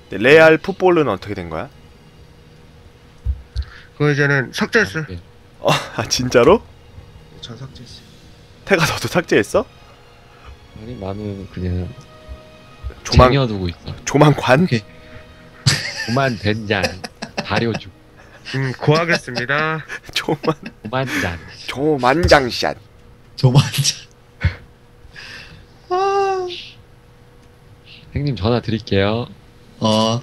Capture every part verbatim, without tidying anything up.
레알 풋볼은 어떻게 된 거야? 그거 이제는 삭제했어요. 네. 어, 아 진짜로? 전 삭제했어요. 태가 너도 삭제했어? 아니 나는 그냥 조만 쟁여두고 있어. 조만관? 오케이. 그만 된장 다려주. 음, 고하겠습니다. 조만 그만장. 조만장샷. 조만자. 아. 형님 전화 드릴게요. 어.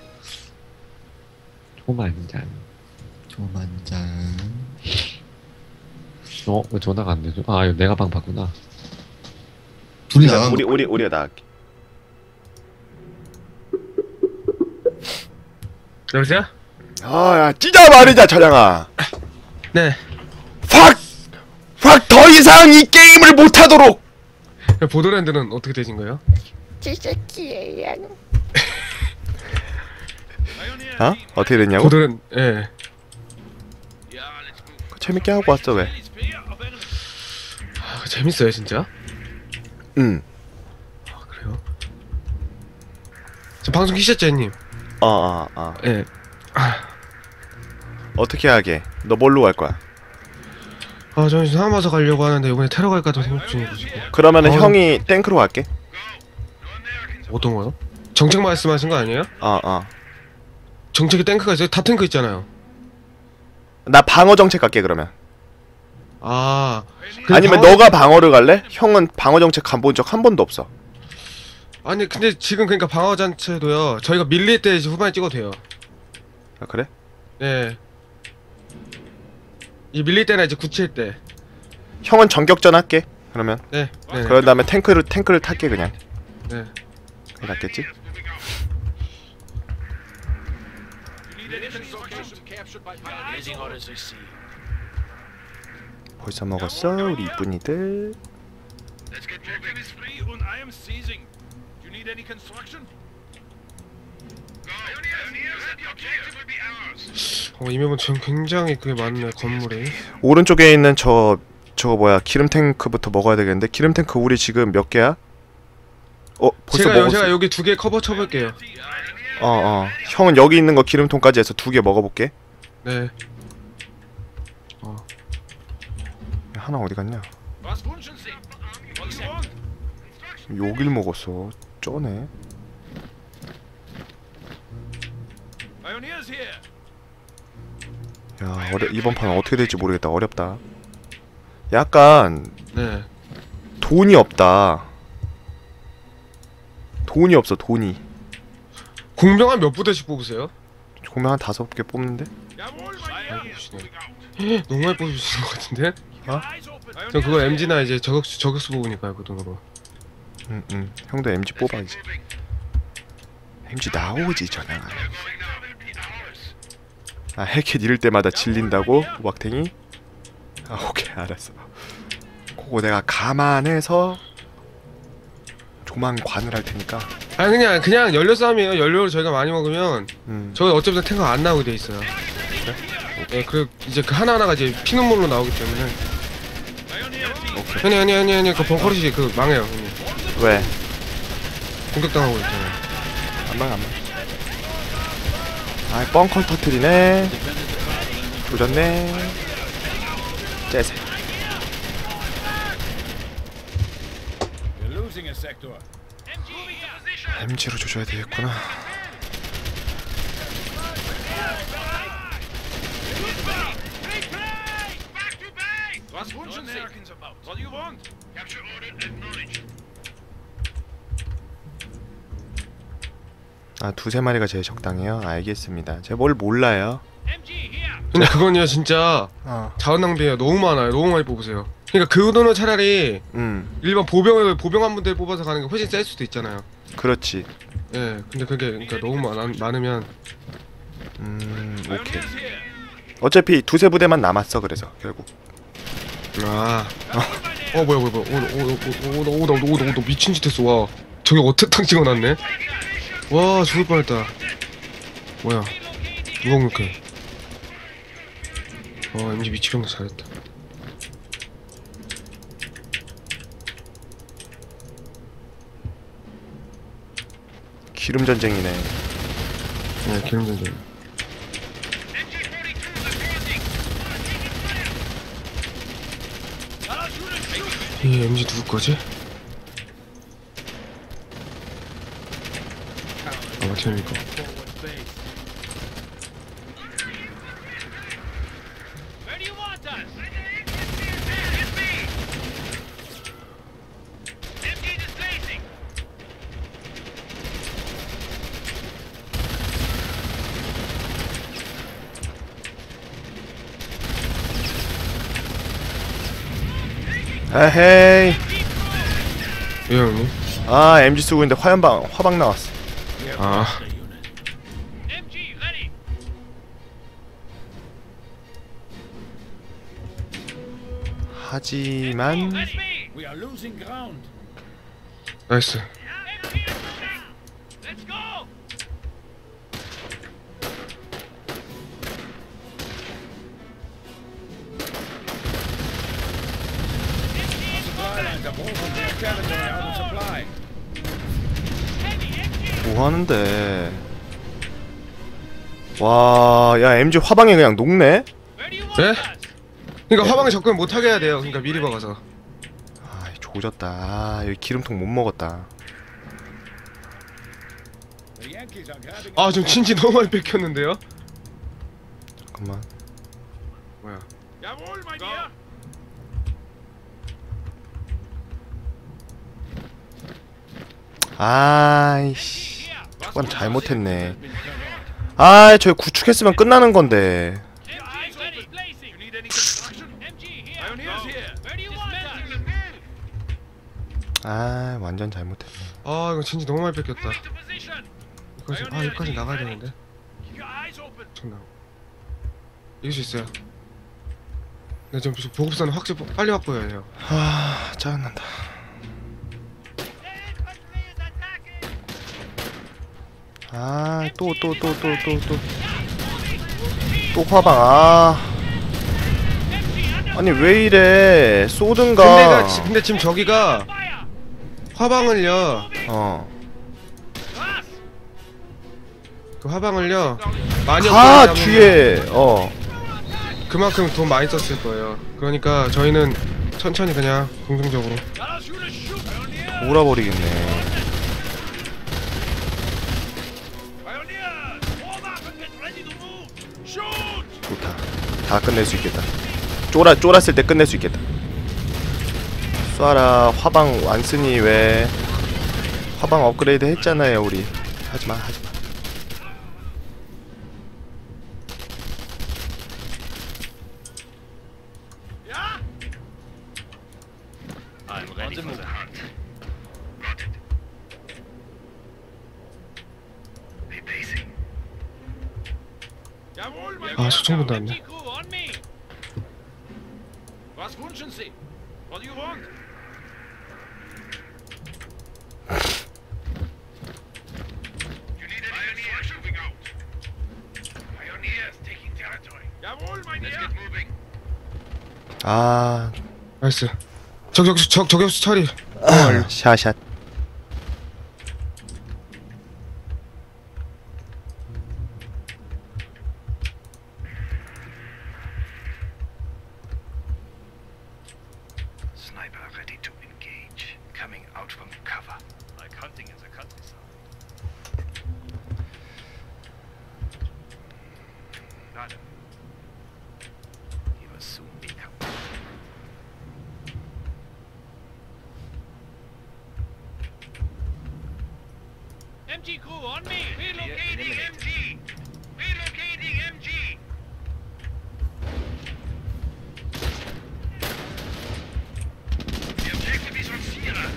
조만장. 조만장. 어? 왜 전화가 안 되죠? 아 이거 내가 방 봤구나. 둘이 나간 우리 거. 우리 우리가 나갈게. 여보세요? 아야 찢어 말이자 차량아. 네. 확! 확 더 이상 이 게임을 못하도록! 보더랜드는 어떻게 되신 거예요? 어? 어떻게 됐냐고? 보더랜드, 예. 재밌게 하고 왔어 왜? 아, 재밌어요, 진짜? 응. 아, 그래요? 저 방송 키셨죠, 형님? 어어 어, 어. 예. 어떻게 하게? 너 뭘로 갈 거야? 아, 저는 상암 와서 가려고 하는데 이번에 테러 갈까도 생각 중이고 지금. 그러면은 어. 형이 탱크로 갈게. 어떤 거요? 정책 말씀하신 거 아니에요? 어 어. 정책에 탱크가 있어요? 다 탱크 있잖아요. 나 방어 정책 갈게 그러면. 아. 근데 아니면 방어- 너가 방어를 갈래? 형은 방어 정책 간 본 적 한 번도 없어. 아니, 근데 지금 그러니까 방어 잔체도요. 저희가 밀릴 때 이제 후반에 찍어도 돼요. 아 그래? 네. 이 밀릴 때나 이제 굳힐 때. 형은 전격전 할게. 그러면 네. 네. 그런 다음에 탱크를 탱크를 탈게 그냥. 네. 그게 낫겠지? 벌써 먹었어 우리 이쁜이들. 어, 이 맵은 지금 굉장히 그게 많네, 건물이. 오른쪽에 있는 저 저거 뭐야 기름 탱크부터 먹어야 되겠는데. 기름 탱크 우리 지금 몇 개야? 어 벌써 제가, 요, 먹었어. 제가 여기 두 개 커버 쳐볼게요. 어어 형은 여기 있는 거 기름통까지 해서 두 개 먹어볼게. 네. 하나 어디 갔냐? 여길 먹었어. 쩌네. 야 어려 이번 판 어떻게 될지 모르겠다. 어렵다. 약간 네. 돈이 없다. 돈이 없어 돈이. 공병 한 몇 부대씩 뽑으세요? 공명 한 다섯 개 뽑는데? 아이고, 보시네. 너무 많이 뽑으시는 것 같은데? 어? 저 그거 엠지나 이제 저격수, 저격수 뽑으니까요, 그 돈으로. 응응 형도 엠지 뽑아 이제. 엠지 나오지 전향아. 아 헬켓 잃을 때마다 질린다고? 왁탱이? 아 오케이 알았어. 그거 내가 감안해서 조만관을 할 테니까. 아 그냥 그냥 연료 싸움이에요. 연료를 저희가 많이 먹으면 음. 저희 어차피 탱크가 안 나오게 돼 있어요. 네, 그 이제 그 하나하나가 이제 피눈물로 나오기 때문에. 오케이. 아니 아니 아니 아니 그 벙커리시 그 망해요. 형님. 왜? 공격당하고 있잖아요. 안망 안망. 아 뻥컬 터트리네. 조졌네. 째세. 엠지로 조져야 되겠구나. 아 두세 마리가 제일 적당해요? 알겠습니다. 제가 뭘 몰라요. 근데 그건요 진짜 어. 자원 낭비가 너무 많아요. 너무 많이 뽑으세요. 그러니까 그 돈은 차라리 음 일반 보병을 보병 한 분들 뽑아서 가는 게 훨씬 셀 수도 있잖아요. 그렇지. 예, 근데 그게 그러니까 너무 많, 많으면 음 오케이. 어차피 두세 부대만 남았어. 그래서 결국 아, 어 뭐야 뭐야 뭐야, 오오오오오오오오오 미친 짓 했어. 와, 저기 어택탕 찍어놨네. 와 죽을 뻔했다. 뭐야, 누가 공격해? 어 엠지 미치병도 잘했다. 기름 전쟁이네. 네, 기름 던져. 이 엠지 누구 거지? 아, 마티오니 거. 에헤이. 왜 형님? 아 엠지 쓰고 있는데 화염방 화방 나왔어. 아, 하지만 We are losing ground. 나이스. Let's go. Supply lines are moving their territory out of supply. 뭐 하는데? 와, 야 엠지 화방에 그냥 녹네? 네? 그러니까 화방에 접근 못하게 해야 돼요. 그러니까 미리 박아서. 아, 조졌다. 아, 여기 기름통 못 먹었다. The Yankees are grabbing. 아, 좀 진지 너무 많이 뺏겼는데요? 잠깐만. 뭐야? Jawohl, mein Herr. 아이씨, 저건 잘못했네. 아, 저 구축했으면 끝나는 건데. Your eyes open. You need any construction? M G here. Pioneers here. Where do you want us? 아, 완전 잘못했네. 아, 이거 진지 너무 많이 뺏겼다. Moving to position. 여기까지, 아, 여기까지 나가야 되는데. Keep your eyes open. 정말. 이길 수 있어요. 네, 좀 보급선은 확실히 빨리 확보해야 해요. 아, 짜증난다. 아, 또 또 또 또 또 또 또 화방. 아, 아니 왜 이래? 쏘든가. 근데가, 지- 근데 지금 저기가 화방을요, 어. 그 화방을요 많이 가 업그레이드하면 뒤에. 어. 그만큼 돈 많이 썼을 거예요. 그러니까 저희는 천천히 그냥 긍정적으로. Gotta shoot a shoot. Pioneer. 몰아버리겠네. Pioneer. Warm up and get ready to move. Shoot. 좋다. 다 끝낼 수 있겠다. 쫄아 쫄았을 때 끝낼 수 있겠다. 쏴라. 화방 안 쓰니 왜? 화방 업그레이드 했잖아요 우리. 하지마 하지마. Yeah. I'm ready for the hunt. Jawohl, mein 아, Herr. 수청분도 안 돼. M G crew on me. Was wünschen Sie? What do you want? You need any pioneers moving out. Pioneers taking territory. Jawohl, mein Herr. Let's get moving. 아, 나이스. 저격수, 적, 저격수 처리. 아 샷샷. Sniper ready to engage. Coming out from cover. Like hunting in the countryside. Madam. He will soon be coming. M G crew on me. Relocating M G. Relocating M G. The objective is on Sierra.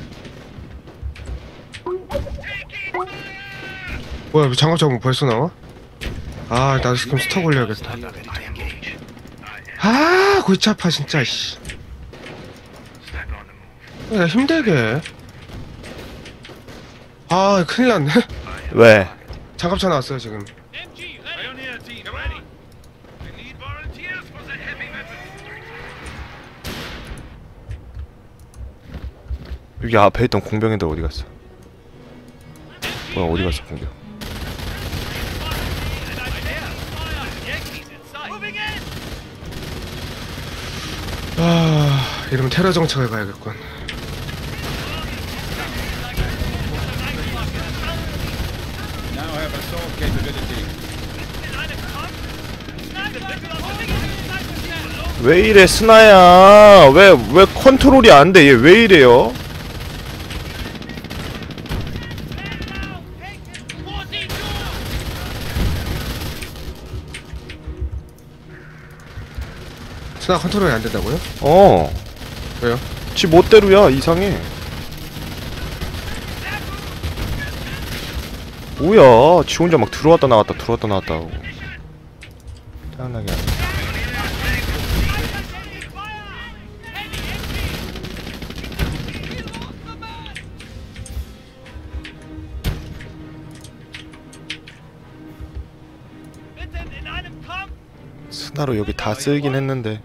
Taking fire. 뭐야, 장갑 잡으면 벌써 나와? 아, 나도 지금 스톱 올려야겠다. Ready to engage. 아, 골치 아파, 진짜, 씨. Sniper on the move. 야, 힘들게 해. 아, 큰일 났네. 왜? 장갑차 나왔어요, 지금. M G ready. Pioneer team ready. We need volunteers for the heavy weapons. 여기 앞에 있던 공병애들 어디 갔어? 뭐야 어디 갔어 공병? 아, 이러면 테러 정책을 가야겠군. Now I have assault capability. 왜 이래 스나야? 왜 왜 컨트롤이 안 돼? 얘 왜 이래요? 스나 컨트롤이 안 된다고요? 어. 왜요? 지 멋대로야. 이상해. 뭐야? 지 혼자 막 들어왔다 나왔다 들어왔다 나왔다 하고. 짜증나게 하네. 스나로 여기 다 쓰이긴 했는데.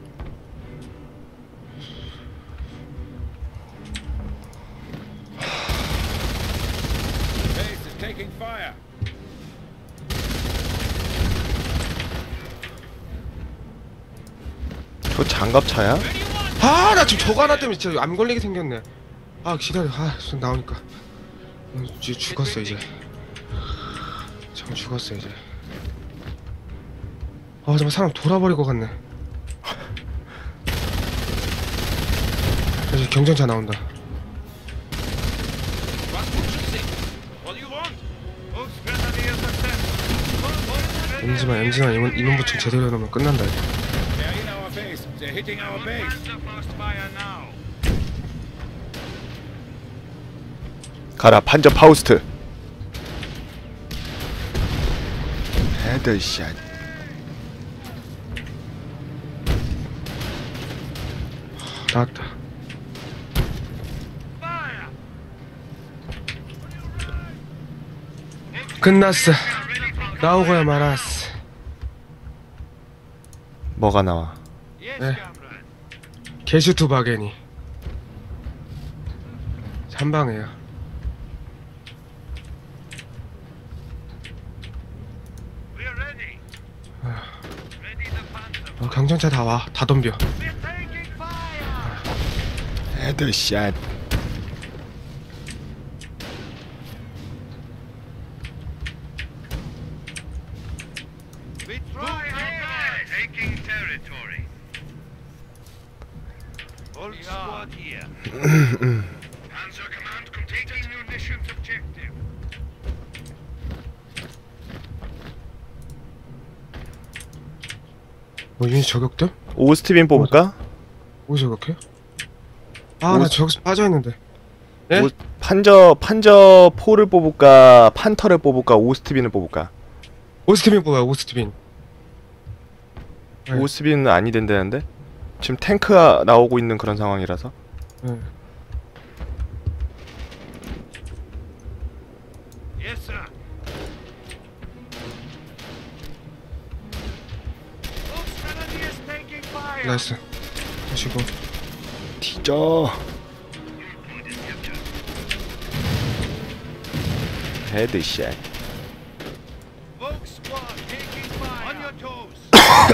Base is taking fire. 저 장갑차야? 아, 나 지금 저거 하나 때문에 진짜 암 걸리게 생겼네. 아, 기다려. 아, 좀 나오니까. 음, 이제 죽었어 이제. 참 죽었어 이제. 아, 정말 사람 돌아버릴 것 같네. 이제 경전차 나온다. What do you want? Oops, grenadier success. 엠지만 엠지만 이문 이문 부충 제대로 해놓으면 끝난다. 이제. They're in our base. They're hitting our base. Fire now. 가라 판저 파우스트. 헤드샷. 나왔다. 끝났어. 나오고야 말았어. 뭐가 나와? 네. 게슈트 바게니. 삼방이에요. We're ready. Ready the panther. 어, 경전차 다 와. 다 덤벼. We're taking fire. 헤드샷. We try our best. Taking territory. All squad here. Panzer Command completing munitions objective. 뭐 유닛 저격돼? 오스티빈 뽑을까? 뭐 저격해? 아, 나 오- 저기서 빠져있는데. 예? 오- 판저 판저 포를 뽑을까? 판터를 뽑을까? 오스티빈을 뽑을까? 오스티빈 뽑아요, 오스티빈. 네. 오스티빈은 아니 된다는데? 지금 탱크가 나오고 있는 그런 상황이라서. 네. Yes, sir. Oops, grenadiers taking fire. 나이스. 하시고. 뒤져. 헤드샷. Vogue squad taking fire. On your toes.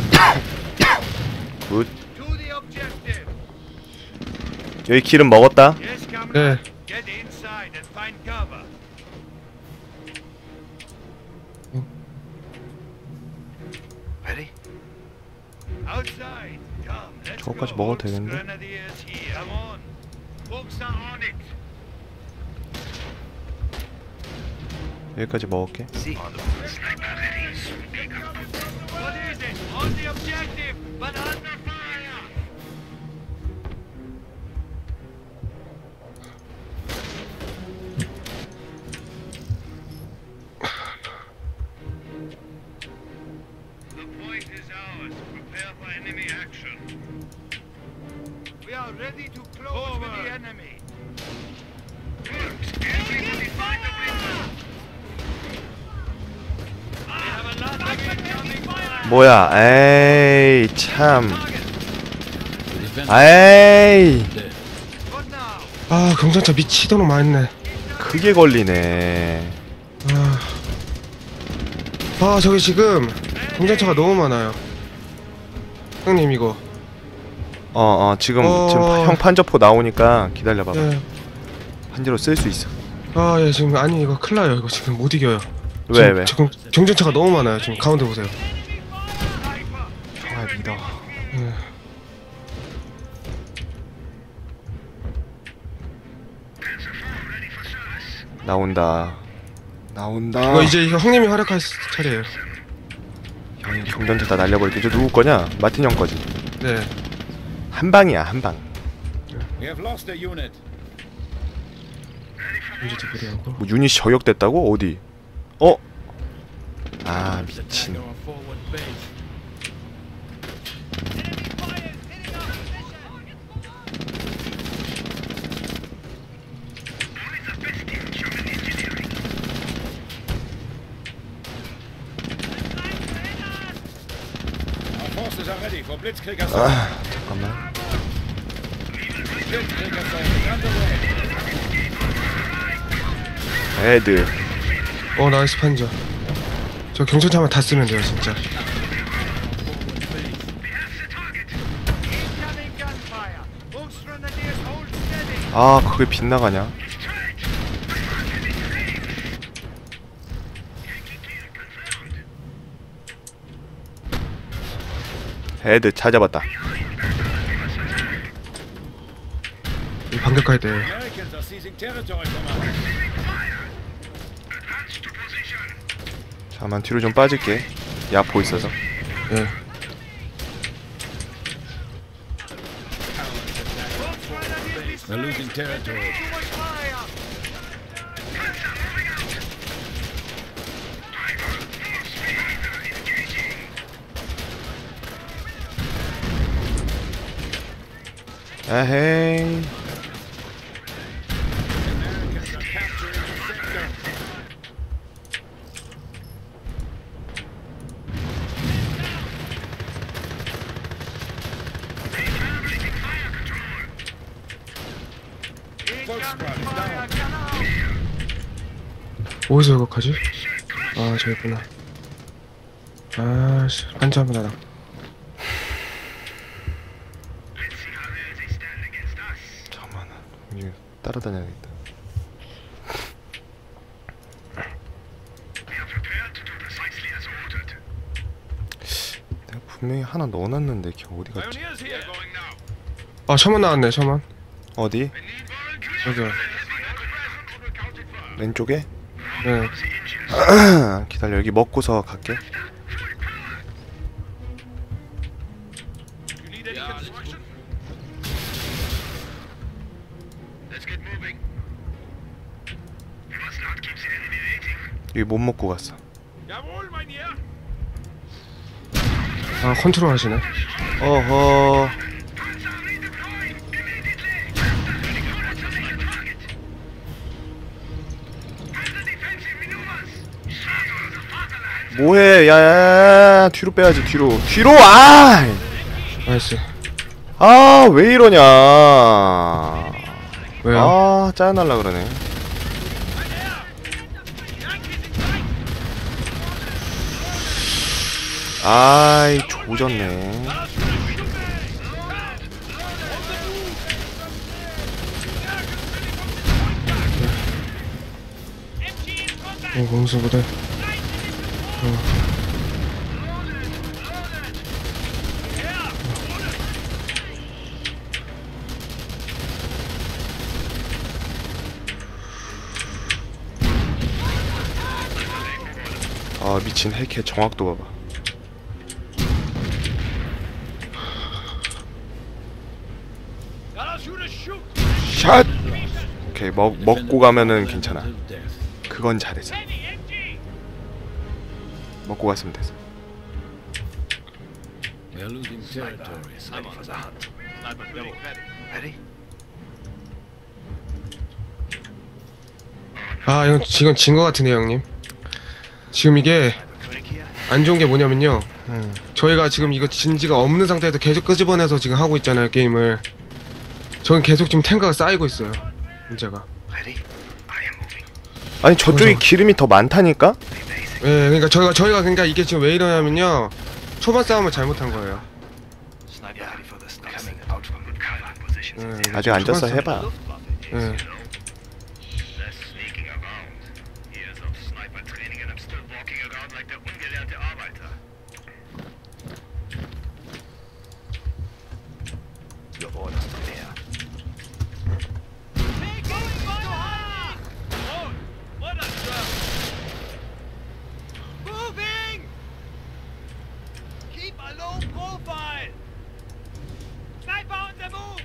굿. To the objective. 여기 기름 먹었다. Yes, comrade. 네. Get inside and find cover. Ready? Outside. Come, let's 저거까지 go. 먹어도 Volks 되겠는데? Grenadiers here. Come on. Volks are on it. 여기까지 먹을게. See. Sniper ready. What is it? On the objective, but under fire. The point is ours. Prepare for enemy action. We are ready to close with the enemy. Everybody find the window. We have a lot of incoming fire. 뭐야? 에이 참. 에이 What now? 아, 경전차 미치도록 많네. 크게 걸리네. 아, 아 저기 지금 경전차가 너무 많아요. 형님 이거. 어어 지금 어. 지금 형 판저포 나오니까 기다려봐봐. 예. 한지로 쓸 수 있어. 아, 예, 지금 아니 이거 큰일 나요. 이거 지금 못 이겨요. 왜 지금, 왜? 지금 경쟁차가 너무 많아요. 지금 가운데 보세요. 정말 믿어. 예. 나온다. 나온다. 이거 이제 형님이 활약할 차례예요. 형이 경전차 다 날려버릴게. 저 누구 거냐? 마틴 형 거지. 네. 한 방이야 한 방. We have lost a unit. 이제 디그리하고. 뭐 유닛이 저격됐다고? 어디? 어? 아 미친. Our forward base. Our forces are ready for Blitzkrieg assault. 아 잠깐만. Blitzkrieg assault is underway. 애들. 어, 나이스 판자. 저 경찰차만 다 쓰면 돼요, 진짜. Incoming gunfire. Most grenadiers hold steady. 아 그게 빗나가냐? 애들 찾아봤다. 이 반격할 때. Americans are seizing territory from us. 잠깐만 뒤로 좀 빠질게. 야포 있어서. 예. We're losing territory. 에헤이. Americans are capturing the sector. Volkswagen is down. 어디서 회복하지? 아, 저기 있구나. 아, 씨. 판자 한번 하다. 잠깐만. 여기 따라다녀야겠다. 내가 분명히 하나 넣어놨는데 걔 어디 갔지? Pioneers here. Going now. 아, 셔먼 나왔네, 셔먼. 어디? 여기요. 왼쪽에? 네. 기다려 여기 먹고서 갈게. You need any construction? Let's get moving. 여기 못 먹고 갔어. Jawohl, mein Herr. 아, 컨트롤 하시네. 어허. 뭐해? 야야야 뒤로 빼야지 뒤로 뒤로 아! 나이스. 아 왜 이러냐? 왜요? 아 짜증날라 그러네. 아이 조졌네. 어, 공수부대. 아 미친 핵의 정확도 봐봐. 샷! 오케이 먹, 먹고 가면은 괜찮아. 그건 잘했어. 먹고 갔으면 됐어. We are losing territory. I'm on the hunt. Ready? Ready? 아, 이건 지금 진 거 같은데요, 형님. 지금 이게 안 좋은 게 뭐냐면요. 음. 저희가 지금 이거 진지가 없는 상태에서 계속 끄집어내서 지금 하고 있잖아요, 게임을. 저는 계속 지금 탱크가 쌓이고 있어요. 문제가. Ready? I am moving. 아니 저쪽이 거기서- 기름이 더 많다니까? 예, 그러니까 저희가 저희가 그러니까 이게 지금 왜 이러냐면요. 초반 싸움을 잘못한 거예요. 예, 아직 안 졌어. 초반싸움. 해봐. 예. Less sneaking around. Years of sniper training and I'm still walking around like der ungelernte Arbeiter. Your orders are there. Moving! Keep a low profile! Sniper on the move!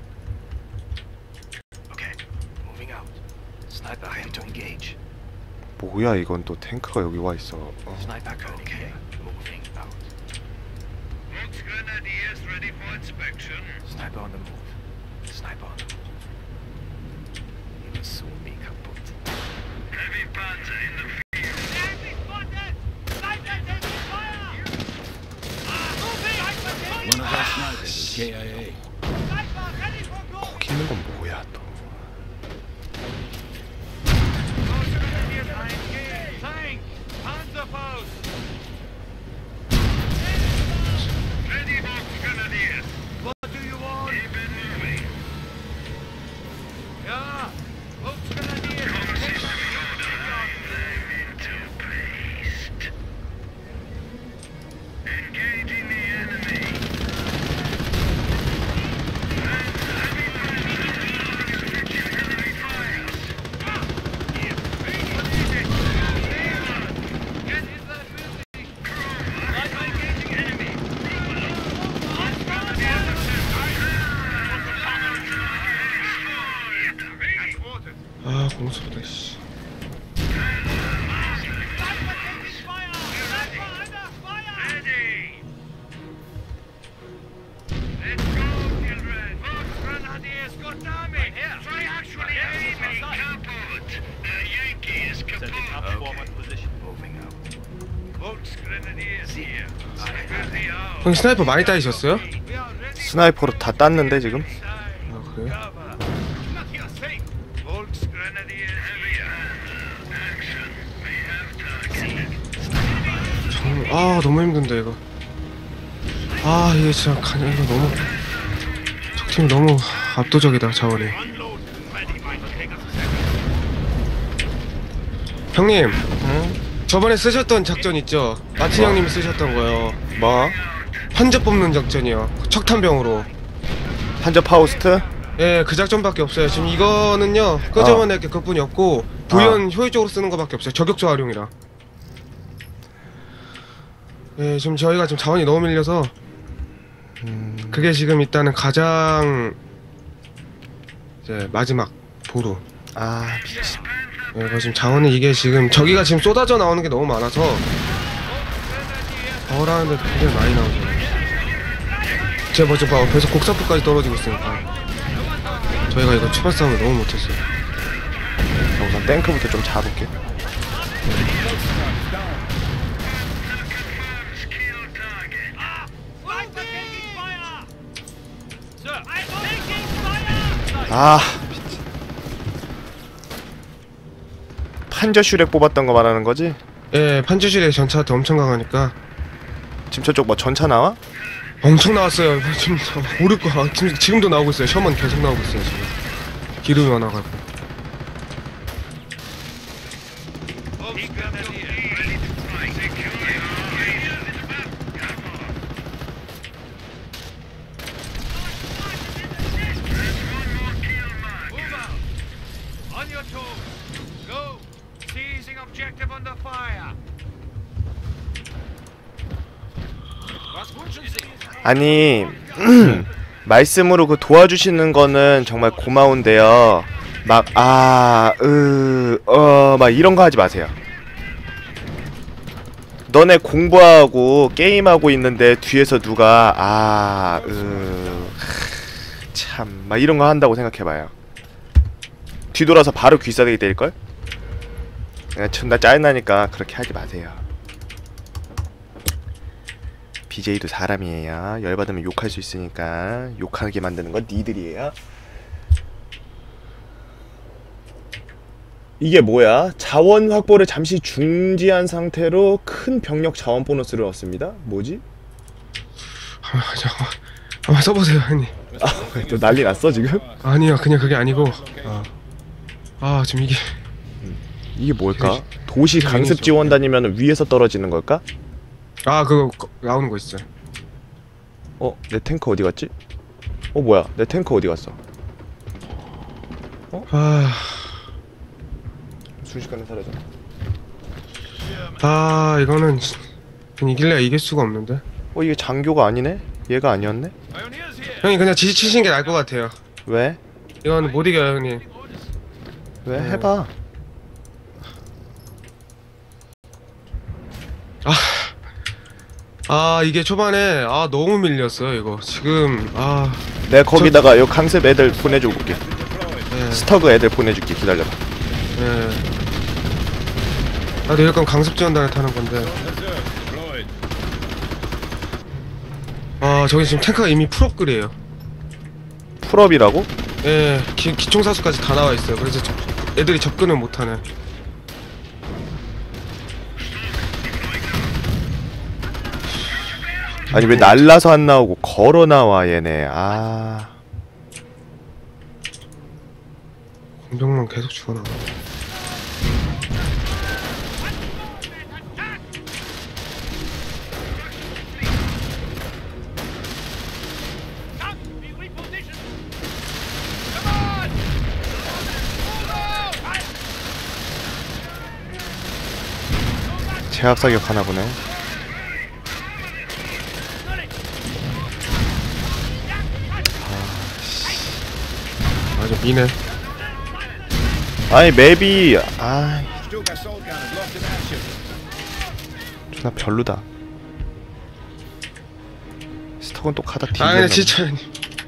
Okay, moving out. Sniper ready to engage. 뭐야 이건 또 탱크가 여기 와 있어. 어. Sniper okay. Moving out. Volksgrenadiers ready for inspection. Sniper on the move. Sniper on the move. He will soon be kaputt. Heavy panzer in the field. Enemy spotted! Sniper taking fire! Ah, moving! One of our snipers is K I A. Sniper ready for go! 거기 있는 건 뭐야 또. Volksgrenadiers are engaged. Tank! Panzerfaust! Ready, Volksgrenadiers! What do you want? Keep it moving. Yeah! Volksgrenadiers! Take the into paste. Engaging the enemy. Get in the building! I'm engaging enemy! 아 공수부대 씨. Ready! Let's go, children! Volksgrenadiers, goddammit! Try actually aiming! Kaput! The Yankee is kaput! Moving out. Volksgrenadiers here! Sniper the out! 형 스나이퍼 많이 따이셨어요? We are ready 스나이퍼로 다 땄는데 지금. 아 그래요? cover! Not your thing! Volksgrenadiers here! Action! We have target! 정... 아 너무 힘든데 이거. 아 이게 진짜 가 이거 너무 적팀 너무 압도적이다 자원이. Unload! Ready, might take us a second! 형님 응? 저번에 쓰셨던 작전 있죠? 마틴 형님이 쓰셨던 거요. 뭐? 환자 뽑는 작전이요. 척탄병으로. 한저 파우스트? 예, 그 작전밖에 없어요. 지금 이거는요 끄집어낼 게 그뿐이 없고 부연 효율적으로 쓰는 거밖에 없어요. 저격조 활용이라. 예, 지금 저희가 지금 자원이 너무 밀려서 음... 그게 지금 일단은 가장 이제 마지막 보루. 아 미친. 예, 그래서 지금 자원이 이게 지금 저기가 지금 쏟아져 나오는 게 너무 많아서 버라는데 굉장히 많이 나오죠. 제 먼저 봐 계속 곡사포까지 떨어지고 있으니까 저희가 이거 초반 싸움을 너무 못했어요. 자, 우선 탱크부터 좀 잡을게. Sniper taking fire! Sir, I'm taking fire! 아 미친. 판저 슈렉 뽑았던 거 말하는 거지? 예, 판주실의 전차한테 엄청 강하니까 지금 저쪽 뭐 전차 나와? 엄청 나왔어요. 지금 오를 거 아, 지금 지금도 나오고 있어요. 셔먼 계속 나오고 있어요 지금. 기름이 많아가지고. Volksgrenadiers ready to fight! Secure the operation! Move out! On your toes! Go! Seizing objective under fire! Was wünschen Sie? 아니 말씀으로 그 도와주시는 거는 정말 고마운데요. 막 아, 으, 어, 막 이런 거 하지 마세요. 너네 공부하고 게임하고 있는데 뒤에서 누가 아, 으, 참, 막 이런 거 한다고 생각해봐요. 뒤돌아서 바로 귀싸대기 때릴걸? 내가 존나 짜증나니까 그렇게 하지 마세요. 비제이도 사람이에요. 열받으면 욕할 수 있으니까 욕하게 만드는 건 니들이에요. 이게 뭐야? 자원 확보를 잠시 중지한 상태로 큰 병력 자원 보너스를 얻습니다. 뭐지? 한번, 한번 써보세요 형님. 너 난리 났어 지금? 아니야 그냥 그게 아니고 아, 아 지금 이게 이게 뭘까? 도시 그게 강습 아니죠. 지원단이면 위에서 떨어지는 걸까? 아 그거 거- 나오는 거 있어요. 어? 내 탱크 어디 갔지? 어 뭐야 내 탱크 어디 갔어? 아, 순식간에 사라져. 아 이거는 그냥 이길래야 이길 수가 없는데. 어 이게 장교가 아니네? 얘가 아니었네? 형이 그냥 지지치신 게 나을 것 같아요. 왜? 이건 못 이겨요 형님. 왜? 네. 해봐. 아 이게 초반에 아 너무 밀렸어요 이거 지금 아 내가 거기다가 요 강습 애들 보내주고 올게. 예, 스터그 애들 보내줄게. 기다려봐. 예. 나도 약간 강습 지원단에 타는 건데. 아 저기 지금 탱크가 이미 풀업글이에요. 풀업이라고? 예, 기, 기총사수까지 다 나와 있어요. 그래서 저, 애들이 접근을 못하네. 아니 왜 날라서 안 나오고 걸어 나와 얘네. 아 공병만 계속 죽어나가. 제압 사격 하나 보네. 맞아 미네. 아니 맵이 아 존나 별로다. 스톡은 또 카다 뒤. 아 근데 진짜 형님.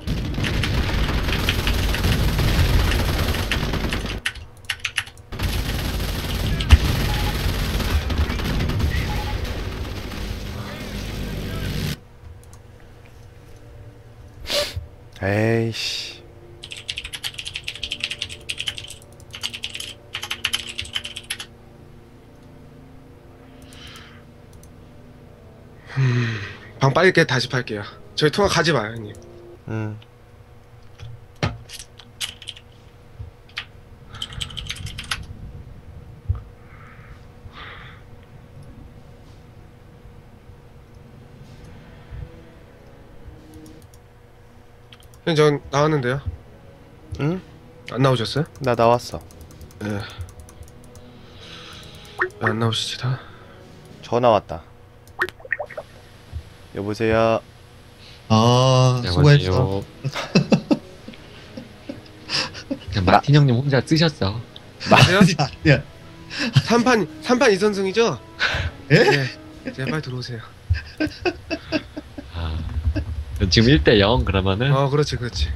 에이씨. 방 빨리 깨 다시 팔게요. 저희 통화 가지 마요 형님. 음. 형님 전 나왔는데요. 응? 안 나오셨어요? 나 나왔어. 예. 왜 안 나오시지 다? 전화 왔다. 여보세요. 아, 수고했어. 안녕하세요. 그냥 마틴 형님 혼자 쓰셨어. 맞아요? 야, 삼판 삼판 이선승이죠? 예? 네. 제발 들어오세요. 아, 지금 일 대 영 그러면은 어 그렇지 그렇지.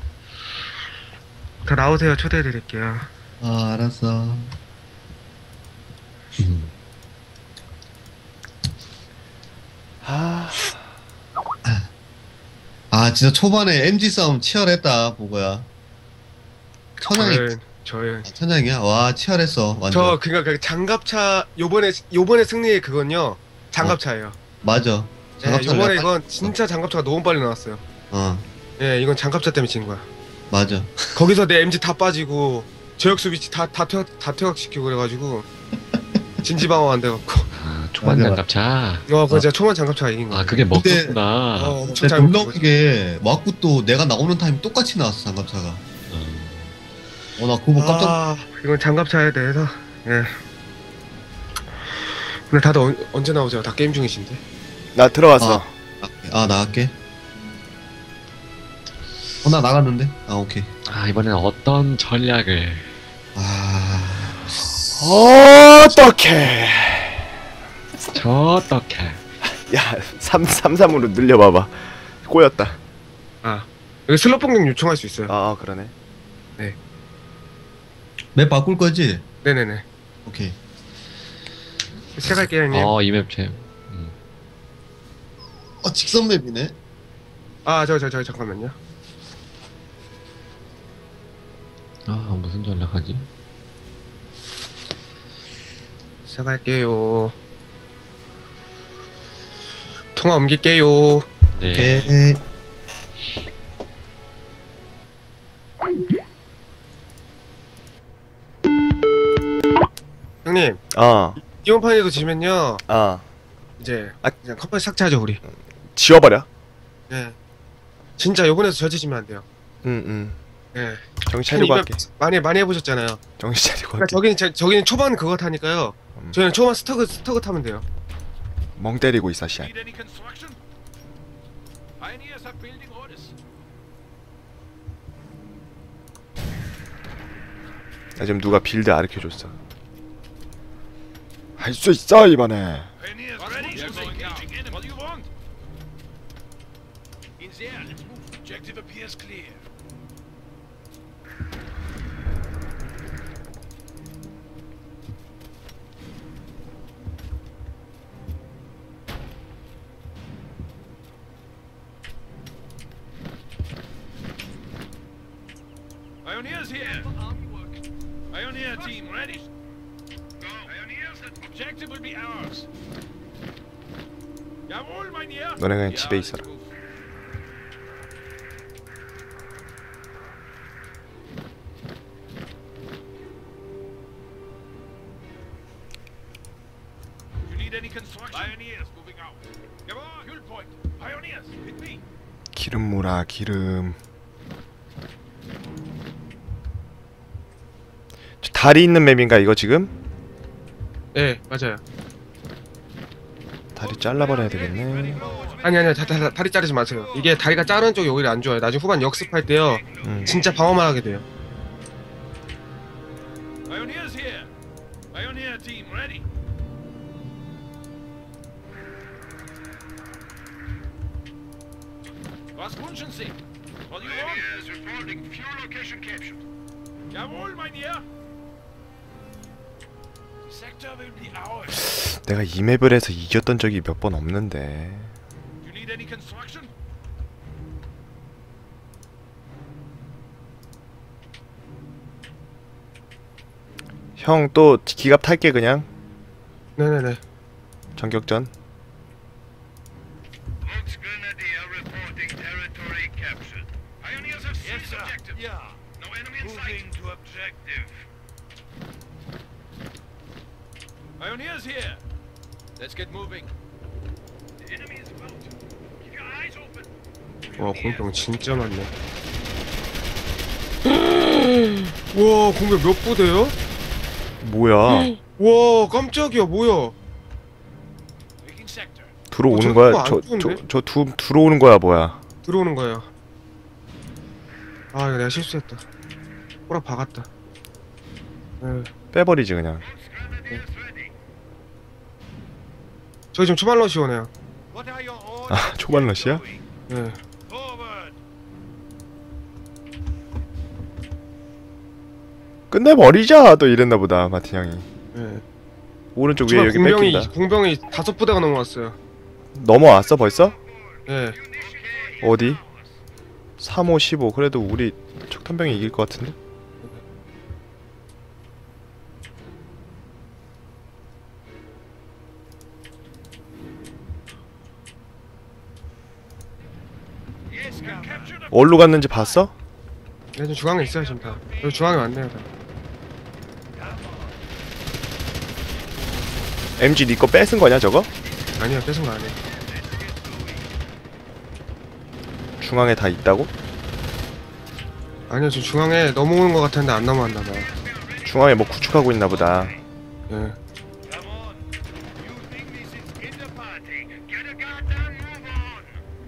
다 나오세요. 초대해 드릴게요. 아, 알았어. 음, 아, 아, 진짜 초반에 엠지 싸움 치열했다, 보고야. 천양이, 저는 저요. 천양이야? 와, 치열했어, 완전. 저 그니까 그 장갑차 요번에 요번에 승리의 그건요 장갑차예요. 맞아. 예, 장갑차를 요번에 약간- 이건 진짜 장갑차가 너무 빨리 나왔어요. 어, 예, 이건 장갑차 때문에 진 거야. 맞아. 거기서 내 엠지 다 빠지고 저역 수비치 다다 퇴각 다 퇴각시키고 그래가지고 진지방어 안 돼갖고. 아, 초반 맞아, 장갑차. 어, 그거 제가 초반 장갑차가 이긴 거야. 아, 그게 근데- 먹혔구나. 어, 엄청 근데 잘 놀라운 먹고. 게, 와꾸 또 내가 나오는 타임 똑같이 나왔어, 장갑차가. 음, 어, 나 그거 보고 깜짝, 아, 이건 장갑차에 대해서 예. 근데 다들 언, 언제 나오세요? 다 게임 중이신데. 나 들어왔어. 아, 나갈게. 어, 나 나갔는데? 아, 오케이. 아, 이번엔 어떤 전략을? 아, 어떡해. 저 어떻게? 야, 삼, 삼, 삼으로 늘려봐봐. 꼬였다. 아, 여기 슬롯 폭력 요청할 수 있어요. 아, 그러네. 맵 바꿀 거지? 네네네. 오케이. 시작할게요 형님. 어, 이맵 잼. 음. 어, 직선 맵이네? 아, 저 저 저 잠깐만요. 아, 무슨 전략하지? 시작할게요. 통화 옮길게요. 네. 오케이. 형님 어, 이번 판에도 지면요 어. 이제 아. 그냥 컴퓨터 삭제하죠 우리. 지워버려. 예. 진짜 요번에도 저지시면 안 돼요. 응, 응. 예. 정신 차리고 형님 할게. 이거 많이 많이 해보셨잖아요. 정신 차리고 그러니까 할게. 저기는 저, 저기는 초반 그거 타니까요. 음. 저희는 초반 스터그 스터그 타면 돼요. 멍 때리고 있어, 씨. Need any construction? Pioneers have building orders. 나 지금 누가 빌드 가르쳐줬어. 할 수 있어 이번에. Pioneers ready. You're engaging enemy. What do you want? In there. Let's move. Objective appears clear. Pioneers here. Pioneer team ready. Go. Pioneers. Objective will be ours. Jawohl, mein Herr. 너네 그냥 Ja, 집에 let's 있어라. move. You need any construction? Pioneers moving out. Come on, fuel point. Pioneers, hit me. 기름 모라 기름. 저 다리 있는 맵인가 이거 지금? 예, 맞아요. 다리 잘라버려야 되겠네. 아니 아니 다, 다, 다리 자르지 마세요. 이게 다리가 자르는 쪽이 오히려 안 좋아요. 나중에 후반 역습할 때요 음. 진짜 방어만 하게 돼요. Pioneers here. Pioneer team ready. Was wünschen Sie? What do you want? Pioneers reporting fuel location captured. Jawohl, mein Herr. The sector will be ours. 내가 이 맵을 해서 이겼던 적이 몇 번 없는데. You need any construction? 형 또 기갑 탈게 그냥. 네네네. 전격전. Looks Grenadier reporting territory captured. Pioneers have seized objective. Yeah. No enemy in sight. Moving to objective. Pioneers here. Let's get moving. The enemy is about. Keep your eyes open. 와 공병 진짜 많네. 와 공병 몇 부대요? 뭐야? 와 깜짝이야 뭐야? Taking sector. 들어오는 어, 거야? 저거 저 안 저 좋은데? 저 두 들어오는 거야 뭐야? 들어오는 거예요. 아 이거 내가 실수했다. 꼬라 박았다. 네. 빼버리지 그냥. Grenadiers ready. 저희 지금 초반 러시 오네요. What are your orders? 아 초반 러시야? 네. Forward. 끝내버리자 또 이랬나 보다 마틴 형이. 네. 오른쪽 위에 초반 여기 공병이 뺏긴다. 공병이 다섯 부대가 넘어왔어요. 넘어왔어 벌써? 네. 어디? 삼, 오, 십오. 그래도 우리 척탄병이 이길 것 같은데? Yes, captured a 어디로 갔는지 봤어? 네, 지금 중앙에 있어요 지금 다. 여기 중앙에 왔네요 다. 엠지 니 거 뺏은 거냐 저거? 아니요 뺏은 거 아니에요. 중앙에 다 있다고? 아니요 지금 중앙에 넘어오는 것 같았는데 안 넘어왔나 봐요. 중앙에 뭐 구축하고 있나 보다. 네. Come on. You think this is in the party? Get a goddamn move on.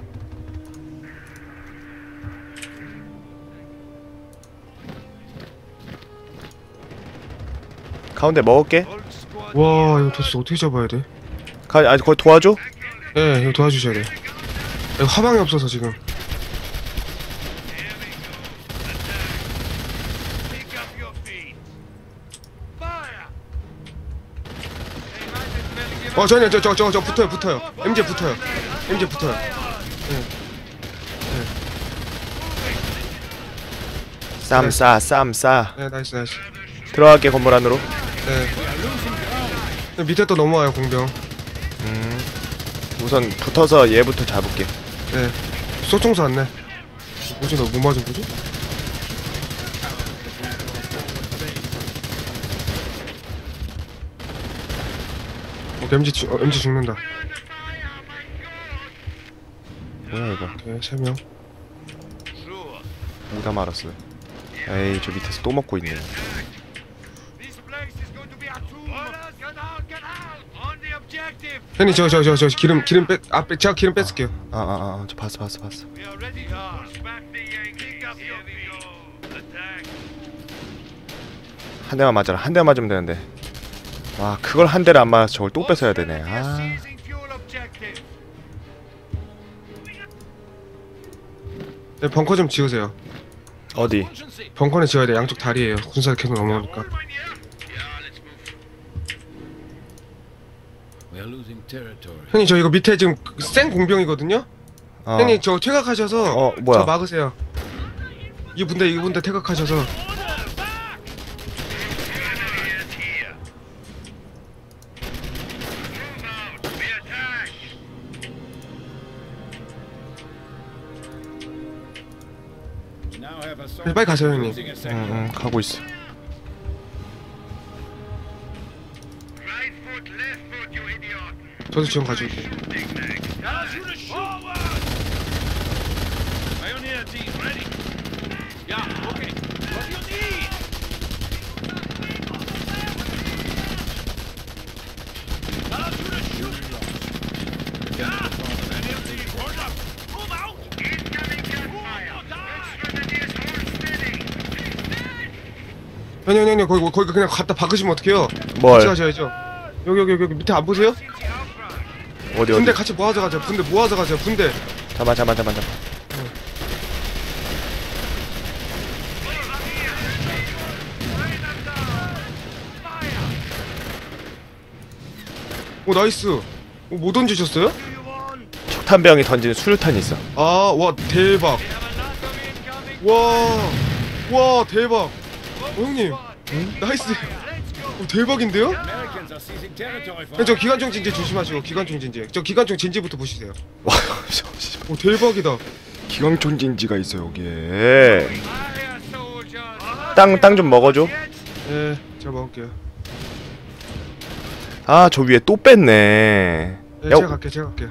가운데 먹을게. Old squad. 와 이거 도대체 어떻게 잡아야 돼? 가, 아니 거기 도와줘? 네 이거 도와주셔야 돼. 이거 화방이 없어서 지금. Pick up your feet. Fire. Hey, man, this man give 어 저기 저저 저 저 붙어요 붙어요. 엠지 붙어요. 엠지 붙어요. 쌈 싸, 쌈 싸. 네 나이스 나이스. 들어갈게 건물 안으로. 네. 네, 밑에 또 넘어와요 공병. 음. 우선 붙어서 얘부터 잡을게. 네. 소총사 왔네. 뭐지 너 뭐 맞은 거지? 엠지 죽 어, 엠지 죽는다. 뭐야 이거? 오케이 세 명. 오다 말았어요. 에이 저 밑에서 또 먹고 있네. This place is going to be a tomb. Orders, get out, get out. On the objective. 형님 저 저 저 저 기름 기름 뺐 앞에 제가 기름 뺐을게요. 아아아 저 봤어 봤어 봤어. We are ready. Push back the Yankees. Up Here we go. Attack. 한 대만 맞아라. 한 대만 맞으면 되는데. 와 그걸 한 대를 안 맞아서 저걸 또 뺏어야 되네. 아 Seizing fuel objective. 네, 벙커 좀 지으세요. 어디? 벙커는 지어야 돼. 양쪽 다리에요. 군사 계속 넘어오니까. We are losing territory. 형님 저 이거 밑에 지금 생 공병이거든요. 어. 형님 저 퇴각하셔서 어, 뭐야? 저 막으세요. 이 분대 이 분대 퇴각하셔서. We now have a 네, 빨리 가세요 형님. losing a sector. 응응 가고 있어. Right foot, left foot, you idiot. 저도 지금 가져올게요. Pioneer team ready. Yeah, okay. What do you need? 형님 형님 형님, 거기 거기 그냥 갖다 박으시면 어떡해요? 뭘? 같이 가셔야죠. 여기 여기 여기 여기 밑에 안 보세요? 어디 분대 어디? 같이 모아서 가세요. 분대 모아서 가세요. 분대. 잠만 잠만 잠만 잠만. 오 나이스. 오, 뭐 던지셨어요? 척탄병이 던지는 수류탄이 있어. 아 와 대박. 와. 와 대박. 어, 형님. 나이스. 오, 대박인데요? Americans are seizing territory for 형, 저 기관총 진지 조심하시고 기관총 진지. 저 기관총 진지부터 보시세요. 와 오 대박이다. 기관총 진지가 있어 여기에. 땅 땅 좀 먹어줘. 예, 제가 먹을게요. 아 저 위에 또 뺐네. 예, 야, 제가 갈게요. 제가 갈게요.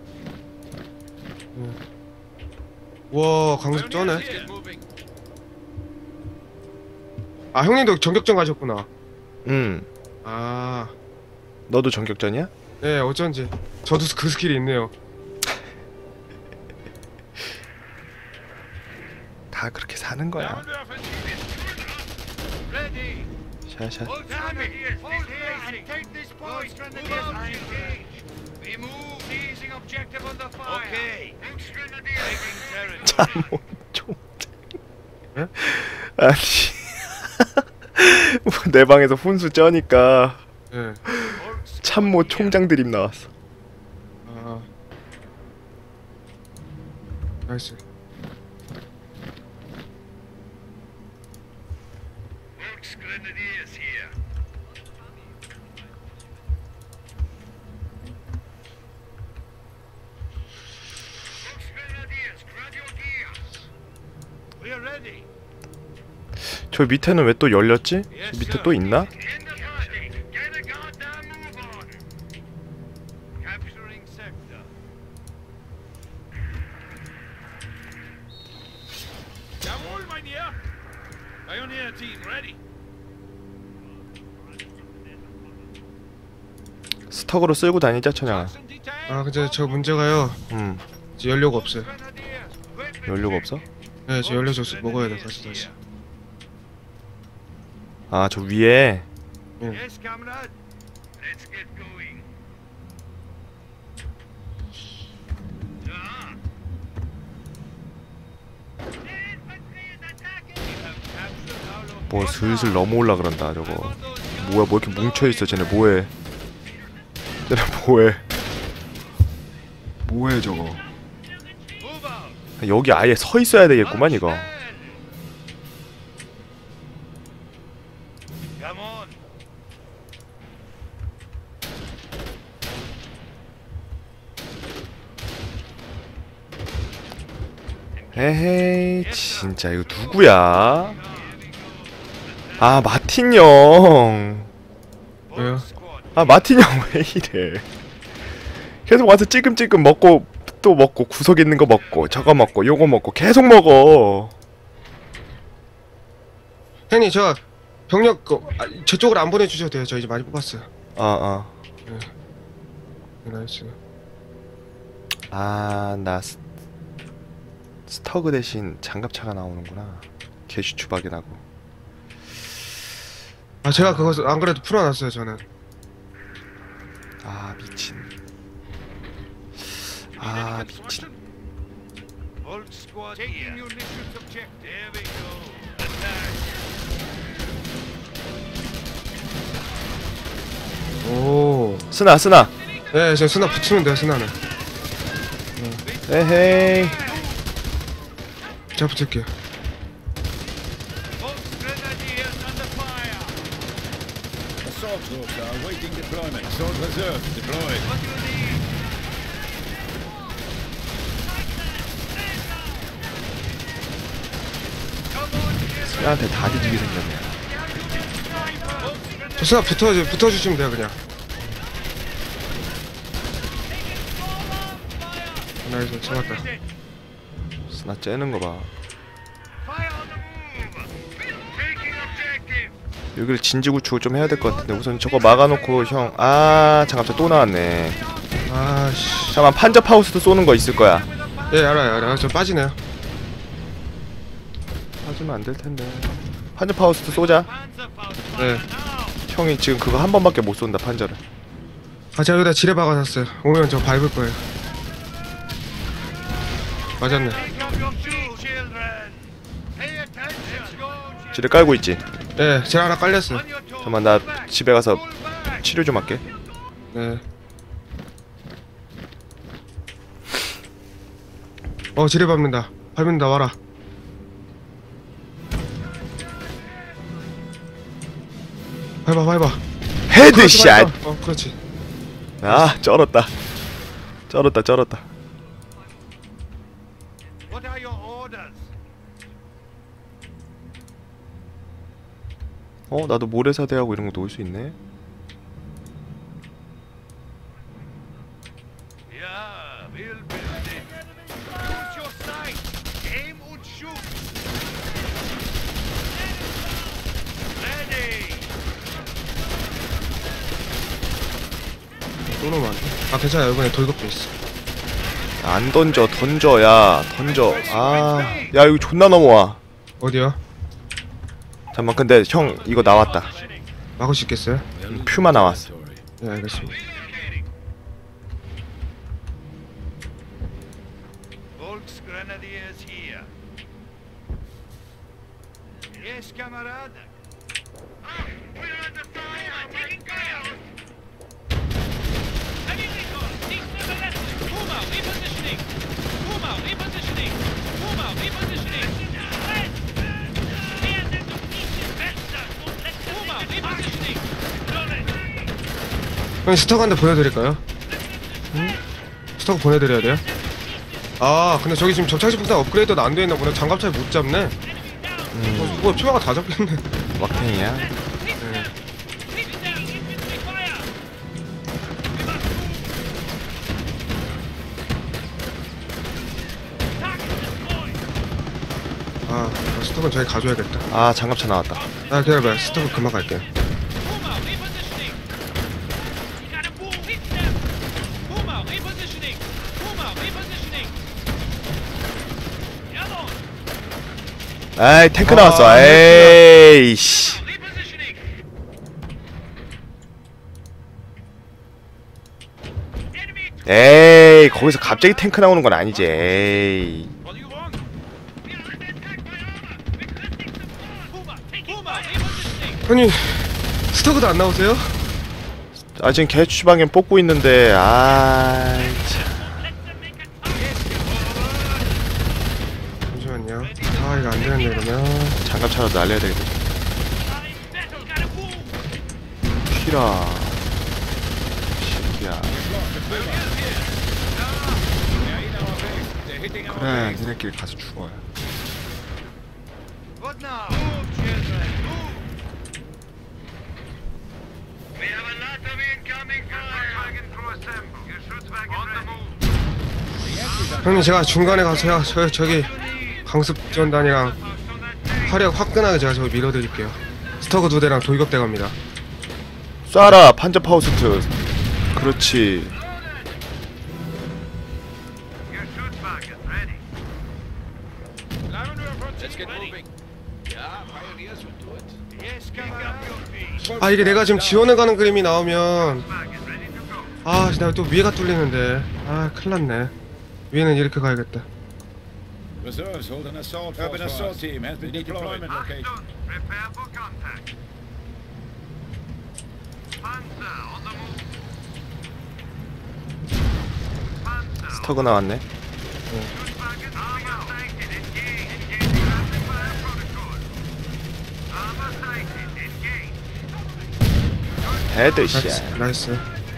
예. 와 강습 쩌네. 아 형님도 전격전 가셨구나. 응. 아, 너도 전격전이야? 네 어쩐지 저도 그 스킬이 있네요. 다 그렇게 사는 거야. Ready. 샤샤. Hold time here. Hold here and take this point. Move out. Engage. We move. Seizing objective on the fire. Okay. Taking territory. 참모 총. 예? 아니. 내 방에서 훈수 쩌니까 예. 참모 총장 드림 나왔어. 아, 나이스. Orcs Grenadiers here. Orcs Grenadiers, grab your gear. We are ready. 저 밑에는 왜 또 열렸지? 저 밑에 또 있나? In the party. Get a goddamn move on. Capturing sector. Jawohl, mein Herr. Pioneer team ready. 스톡으로 쓸고 다니자 천양아. 아 근데 저 문제가요. 음. 이제 연료가 없어요. 연료가 없어? 네, 저 연료 줬어. 먹어야 돼 다시 다시. 아 저 위에. Yes, comrade. Let's get going. Ja. 뭐 슬슬 넘어올라 그런다 저거. 뭐야 뭐 이렇게 뭉쳐있어 쟤네 뭐해. 쟤네 뭐해. 뭐해 저거. Move out. 여기 아예 서 있어야 되겠구만 이거. Come on. 에헤이 진짜 이거 누구야? 아 마틴 형. 왜요? Squad, 아 마틴 형 왜 이래? 계속 와서 찔끔찔끔 먹고 또 먹고 구석에 있는 거 먹고 저거 먹고 요거 먹고 계속 먹어. 형님 저 병력 그, 아, 저쪽으로 안 보내주셔도 돼요. 저 이제 많이 뽑았어요. 아 네, 나이스. 아. 아 나 스터그 대신 장갑차가 나오는구나. 개슈추박이 나고. 아 제가 그거 안 그래도 풀어놨어요 저는. 아 미친. 아 미친. Old squad taking munitions objective. There we go. Attack. 오. 스나 스나. 네, 저 스나 붙이면 돼요 스나는. 에헤이. 제가 붙일게요. Volks grenadiers under fire. Assault troops are awaiting deployment. Assault reserve deployed. What do you need? Come on, get 얘한테 다 뒤지게 생겼네. 저 스나 붙어 붙어주시면 돼요 그냥. 나이스 잡았다. 스나 째는 거 봐. fire on the move. Taking objective. 여기를 진지구축을 좀 해야 될 것 같은데 우선 저거 막아놓고 형. 아 장갑차 또 나왔네. 아씨. 잠깐만 판접 하우스도 쏘는 거 있을 거야. 예 알아요 알아요. 저 빠지네요. 하지면 안 될 텐데. 판접 하우스도 쏘자. Panzerfaust 네. fire now. 형이 지금 그거 한 번밖에 못 쏜다 판접을. 아 제가 여기다 지뢰 박아놨어요. 오면 저 밟을 거예요. 맞았네. Take off your shoes, children. Pay attention. Let's go, children. 지뢰 깔고 있지. 예, 제가 하나 깔렸어요. On your toes. 잠깐만 나 Pull back. 집에 가서 Pull back. 치료 좀 할게. 네. 어 지뢰 밟는다. 밟는다 와라. 밟아 밟아. 그렇지, 헤드샷. 밟아. 어 그렇지. 아 쩔었다. 쩔었다 쩔었다. What are your orders? 어 나도 모래사대하고 이런 거 놓을 수 있네. Yeah, we'll build it. Use your sight. Aim and shoot. Ready. 또 놓으면 안 돼. 아 괜찮아 이번에 돌격도 있어. 안 던져 던져 야 던져. 아야 이거 존나 넘어와. 어디요? 잠깐만 근데 형 이거 나왔다. 막을 수 있겠어요? 퓨마 나왔어. 네 알겠습니다. Volks grenadiers here. Yes, camarade. We're under fire. Taking fire. Heavy recon. Cease never left. Puma, repositioning. Puma, repositioning. Puma, repositioning. Puma, repositioning. 형 스토커 한 대 보내드릴까요? 스토커 보내드려야 돼요? 아 근데 저기 지금 접착식 폭탄 업그레이드도 안 돼있나 보네. 장갑차에 못 잡네. 어, 뭐 표가 다 잡혔네. 막탱이야. 네. 아 스토커는 저기 가져야겠다. 아 장갑차 나왔다. 아 기다려봐요. 스토커 금방 갈게요. Puma, repositioning. We got a move. Hit them. Puma, repositioning. Puma, repositioning. Yellow. 아이 탱크 아, 나왔어. 에이씨. Repositioning. Enemy. 에이 거기서 갑자기 탱크 나오는 건 아니지. 에이. What do you want? We are under attack by armor. Requesting support. Puma, taking Puma, repositioning. 형님 스토커도 안 나오세요? 아 지금 개추방에 뽑고 있는데 아이 참. Let them make a target. 잠시만요. 아 이거 안 되겠네 이러면. 장갑차라도 날려야 되겠다. Live battle. Gotta move. 쉬라. 새끼야. 그래 니네끼리 가서 죽어요. What now? Move, children. Move. We have a lot of incoming. 형님 제가 중간에 가서요 저 저기 강습 지원단이랑 화력 화끈하게 제가 저기 밀어드릴게요. 스터그 두 대랑 돌격대 갑니다. 쏴라 판저 파우스트. 그렇지. Let's get moving. Yeah, pioneers will do it. Yes, come up your feet. 아 이게 내가 지금 지원을 가는 그림이 나오면 아 내가 또 위에가 뚫리는데 아 큰일났네. 위에는 이렇게 가야겠다. Reserves hold an assault. Urban assault team has been deployed. Location. Prepare for contact. Panzer on the move. Panzer. 스터그 나왔네. Armor sighted. Engage. Engage. Rapid fire protocol. Armor sighted. Engage. 헤드샷. 나이스.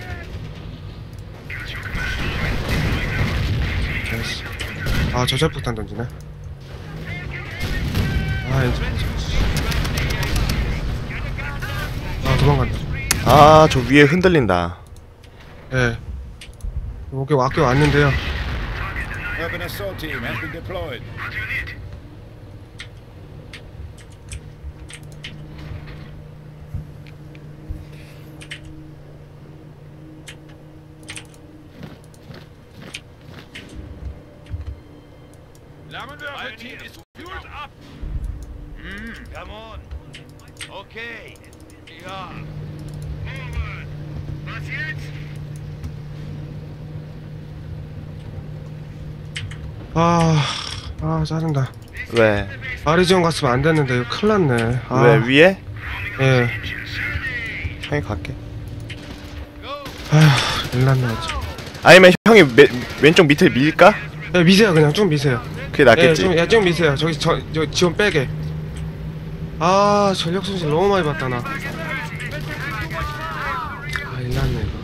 나이스. 아 저절폭탄 던지네. 아 이제 아 도망간다. 아, 저 위에 흔들린다. 예. 여기 학교 왔는데요. Urban assault team has been deployed. Fire team is fueled up. Mm, come on. Okay. Yeah. Forward. Was jetzt? 아, 아 짜증나. 왜? 아리지온 갔으면 안 됐는데 이거 큰일 났네. 아, 왜 위에? 예. 형이 갈게. 아휴, 일 났네 아주. 아니면 형이 매, 왼쪽 밑에 밀까? 예, 미세요 그냥 좀 미세요. 그게 예, 낫겠지. 좀, 예, 좀 미세요. 저기 저, 저 지원 빼게. 아, 전력 손실 너무 많이 봤다 나. 아, 일 났네 이거.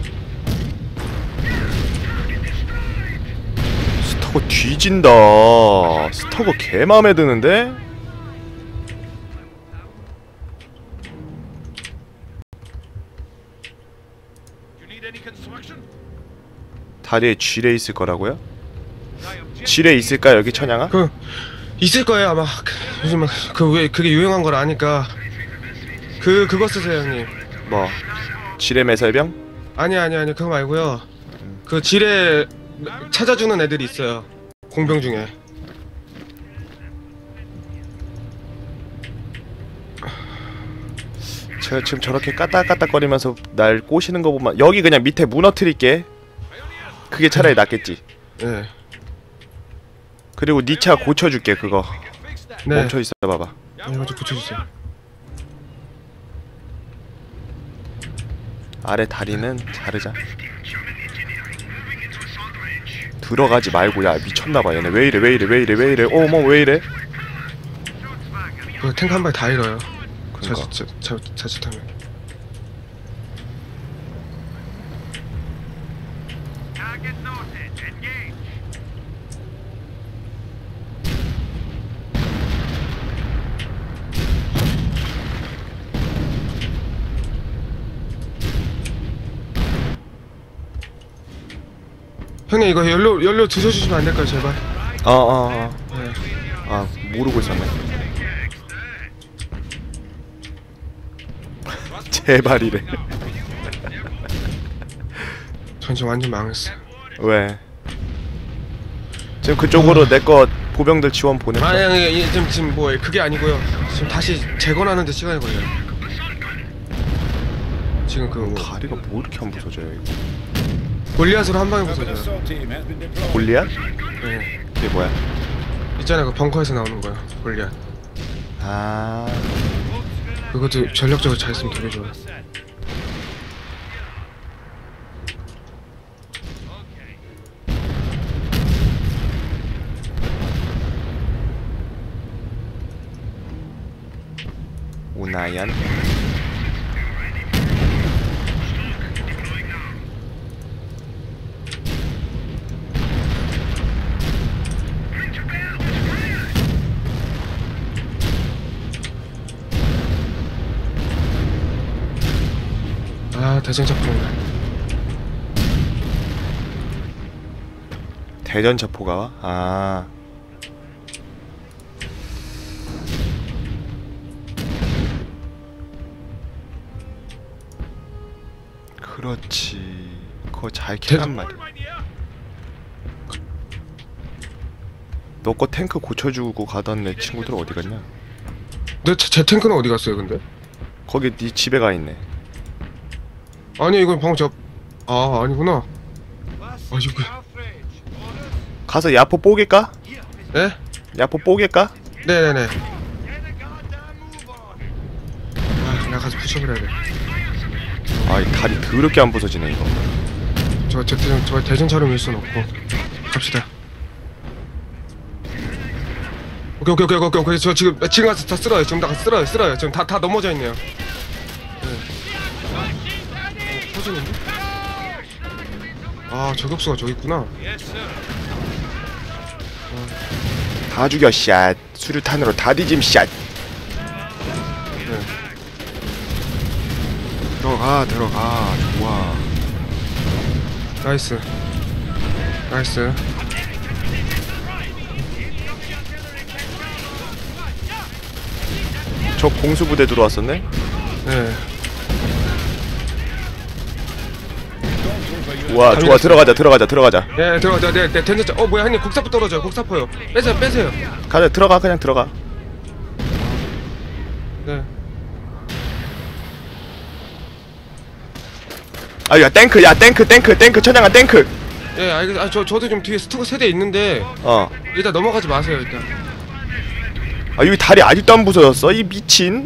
스터거 뒤진다. 스터거 개 마음에 드는데? You need any construction? 다리에 쥐레 있을 거라고요? 쥐레 있을까 여기 천양아? 그 있을 거예요 아마. 그, 요즘 그왜 그게 유행한 걸 아니까 그 그거 쓰세요 형님. 뭐? 지뢰 매설병? 아니 아니 아니 그거 말고요. 그 지뢰 찾아주는 애들이 있어요. 공병 중에. 제가 지금 저렇게 까딱까딱거리면서 날 꼬시는 거 보면 여기 그냥 밑에 무너뜨릴게. 그게 차라리 낫겠지. 네. 그리고 니 차 고쳐줄게 그거. 네. 멈춰 있어 봐봐. 네, 이거 좀 붙여주세요. 아래 다리는 자르자. 들어가지 말고. 야 미쳤나봐 얘네. 왜 이래 왜 이래 왜 이래 왜 이래. 어머 왜 이래. 그 탱크 한 발에 다 잃어요. 그러니까. 자칫 자, 자칫하면. Target noted. Engage. 형님 이거 연료 연료 드셔주시면 안 될까요 제발? 어어 어. 네. 아 모르고 있었네. 제발이래. 전 지금 완전 망했어. 왜? 지금 그쪽으로 내 거 보병들 지원 보냈어. 아니 아니 이- 지금 지금 뭐 그게 아니고요. 지금 다시 재건하는데 시간이 걸려요. 지금 그 뭐, 다리가 뭐 이렇게 안 부서져요 이거. 골리앗으로 한 방에 Urban 부서져요. assault team has been deployed. 골리앗? 네. 그게 뭐야? 있잖아요 그 벙커에서 나오는 거야 골리앗. 아 그것도 전력적으로 잘 쓰면 되게 좋아. 오나얀. 아 대전 작품이다. 대전차포가 와? 아. 그렇지. 그거 잘 캐란 말이야. 너 거 탱크 고쳐주고 가던 내 친구들 어디 갔냐? 내 제 탱크는 어디 갔어요 근데? 거기 네 집에 가 있네. 아니 이건 방금 저... 아 아니구나. 아 이거... 가서 야포 뽀길까? 네? 야포 뽀길까? 네네네. 아 내가 가서 붙여버려야 돼. 아이 다리 더럽게 안 부서지네 이거. 저, 저, 저, 저 대전 차로 밀 순 없고 갑시다. 오케이 오케이 오케이 오케이 오케이. 저 지금 지금 가서 다 쓸어요. 지금 다 쓸어요 쓸어요. 지금 다 다 넘어져 있네요. 네. 어, 터지는데? 아 저격수가 저기 있구나. 다 죽여 샷. 수류탄으로 다 뒤짐 샷. 네. 들어가 들어가 좋아. 나이스 나이스. 저 공수부대 들어왔었네? 네. 우와 좋아 들어가자 들어가자 들어가자. 네 들어가. 네, 네 텐트. 어 뭐야 형님 곡사포 떨어져요. 곡사포요. 빼세요 빼세요. 가자 들어가 그냥 들어가. 네. 아야 탱크 야 탱크 탱크 탱크 천양아 탱크. 예 알겠. 아 저 저도 좀 뒤에 스토커 세대 있는데 어. 일단 넘어가지 마세요 일단. 아 여기 다리 아직도 안 부서졌어 이 미친.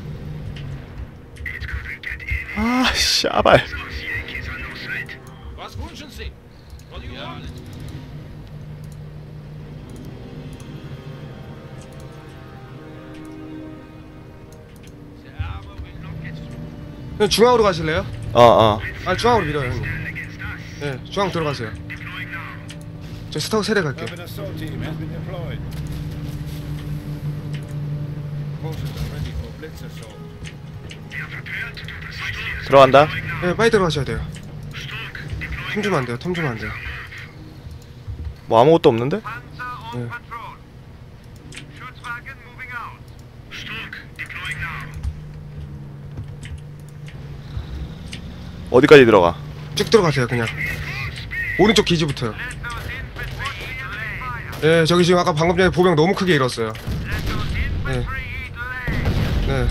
아 씨발. Was wünschen Sie? What do you want? 형 중앙으로 가실래요? 어어. 아 중앙으로 밀어요 형님. 네 중앙 들어가세요. 저 스토커 세대 갈게요. Urban assault team has been deployed. Forces are ready for blitz assault. 들어간다. 네 빨리 들어가셔야 돼요. 텀 주면 안 돼요. 텀 주면 안 돼요. 뭐 아무것도 없는데? 네. 어디까지 들어가? 쭉 들어가세요 그냥. 오른쪽 기지부터요. 네 저기 지금 아까 방금 전에 보병 너무 크게 잃었어요. 네. 네.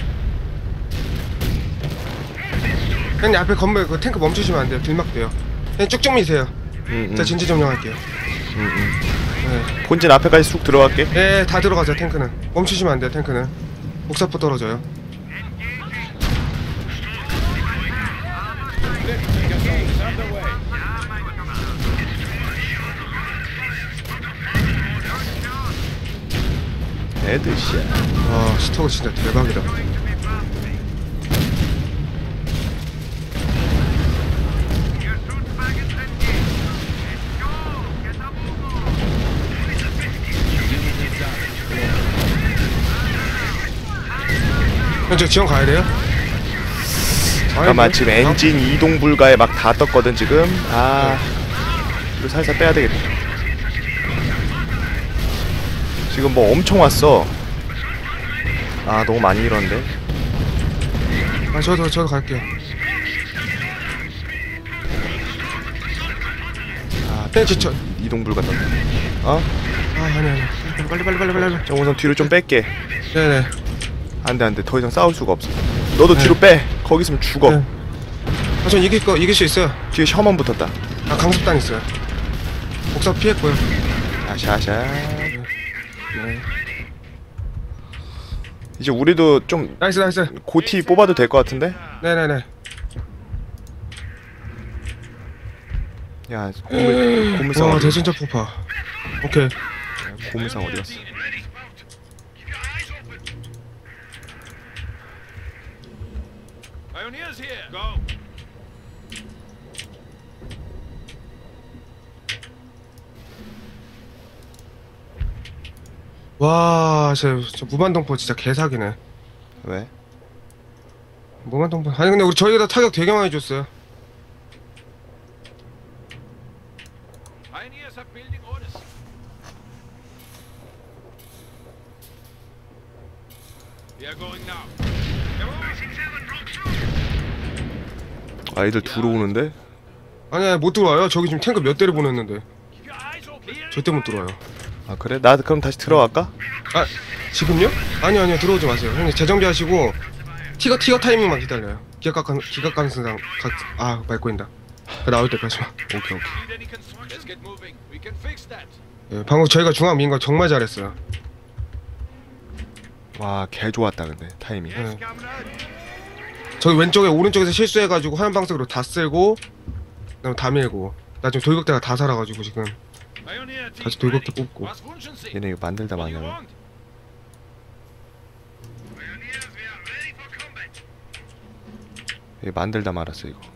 형님 앞에 건물 그 탱크 멈추시면 안 돼요. 딜막돼요. 그냥 쭉쭉 미세요. 응응. 제가 진지 점령할게요. 응응. 네. 본진 앞에까지 쑥 들어갈게. 네, 다 들어가죠 탱크는. 멈추시면 안 돼요 탱크는. 복사포 떨어져요. Blitzkrieg assault is underway. 헤드샷. 와 스토커 진짜 대박이다. 형, 저 지원 가야 돼요? 잠깐만 아이고, 지금 어? 엔진 이동 불가에 막 다 떴거든 지금. 아 이거 살살 빼야 되겠다. 지금 뭐 엄청 왔어. 아 너무 많이 잃었는데. 아 저도 저도 갈게요. 아 네, 저, 저. 이동 불가 떴네. 어? 아 아니 아니 빨리 빨리 빨리 빨리 빨리. 정 우선 뒤로 좀 뺄게. 네네. 안돼 안돼 더 이상 싸울 수가 없어. 너도 네. 뒤로 빼. 거기 있으면 죽어. 네. 아전 이길 거 이길 수 있어요. 뒤에 셔먼 붙었다. 아 강습당 있어요. 복사 피했고요. 아샤샤. 네. 이제 우리도 좀 나이스 나이스. 고티 뽑아도 될 것 같은데? 네네네. 야 고물 고물상 와 어디? 대전자 폭파. 오케이. 고물상 어디 갔어? Pioneers here. Go. 와, 저, 저 무반동포 진짜 개사기네. 왜? 무반동포. 아니 근데 우리 저희가 타격 되게 많이 줬어요. Pioneers are building orders. We are going now. Come on. 아이들 들어오는데? 아니야 못 들어와요. 저기 지금 탱크 몇 대를 보냈는데 Keep your eyes open. 절대 못 들어와요. 아 그래? 나 그럼 다시 들어갈까? 아 지금요? 아니요 아니요 들어오지 마세요. 형님 재정비하시고 티거 티거 타이밍만 기다려요. 기각 가 기각 가능성 아 말꼬인다. 나올 때까지만. 오케이 오케이. Need any construction? Let's get moving. We can fix that. 예, 방금 저희가 중앙 민 거 정말 잘했어요. 와 개 좋았다 근데 타이밍. Yes, comrade. 저기 왼쪽에 오른쪽에서 실수해가지고 화염 방석으로 다 쓸고 그다음에 다 밀고 나중에 돌격대가 다 살아가지고 지금 Pioneer team 다시 돌격대 ready. 뽑고. Was wünschen Sie? 얘네 이거 만들다 What do you 마냐. want? Pioneers, we are ready for combat. 이거 만들다 말았어 이거.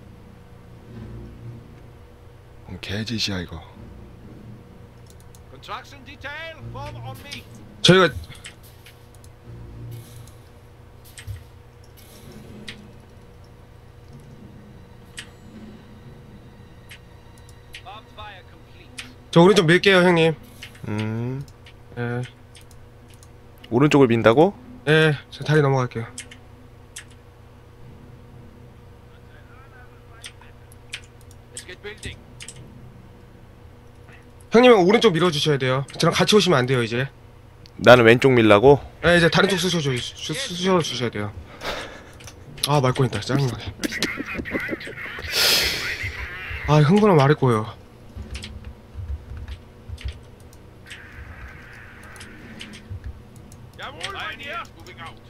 음, 개짓이야 이거. Construction detail, form on me. 저희가 Barbed wire complete. 저 오른쪽 밀게요 형님. 음 예, 오른쪽을 민다고? 예, 저 다리 넘어갈게요. Let's get building. 형님은 오른쪽 밀어주셔야 돼요. 저랑 같이 오시면 안 돼요 이제. 나는 왼쪽 밀라고? 예, 이제 다른 쪽 쑤셔 주 쑤셔 주셔야 돼요. 아 말꼬인다 짜증나게. 아 흥분하면 말할 거예요. Jawohl, Pioneer. Moving out.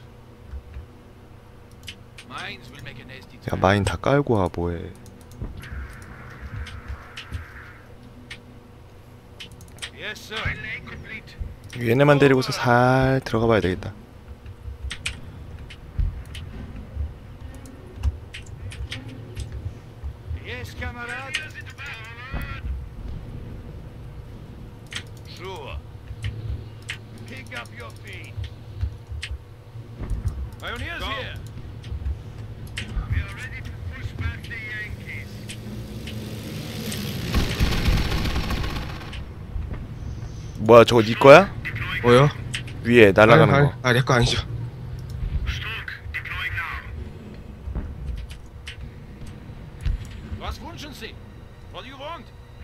Mines will make a nasty 야 마인 다 깔고 와 뭐해. Yes, sir. Complete. 얘네만 데리고서 살 들어가 봐야 되겠다. Yes, comrade. Sure. Pick up your feet. Pioneers here. We are ready to push back the Yankees. 뭐야 저거 네 거야? 뭐요? 위에 날아가는 아니, 거. 아니, 내 거 아니죠. Stock, deploying now. Was wünschen Sie? What do you want?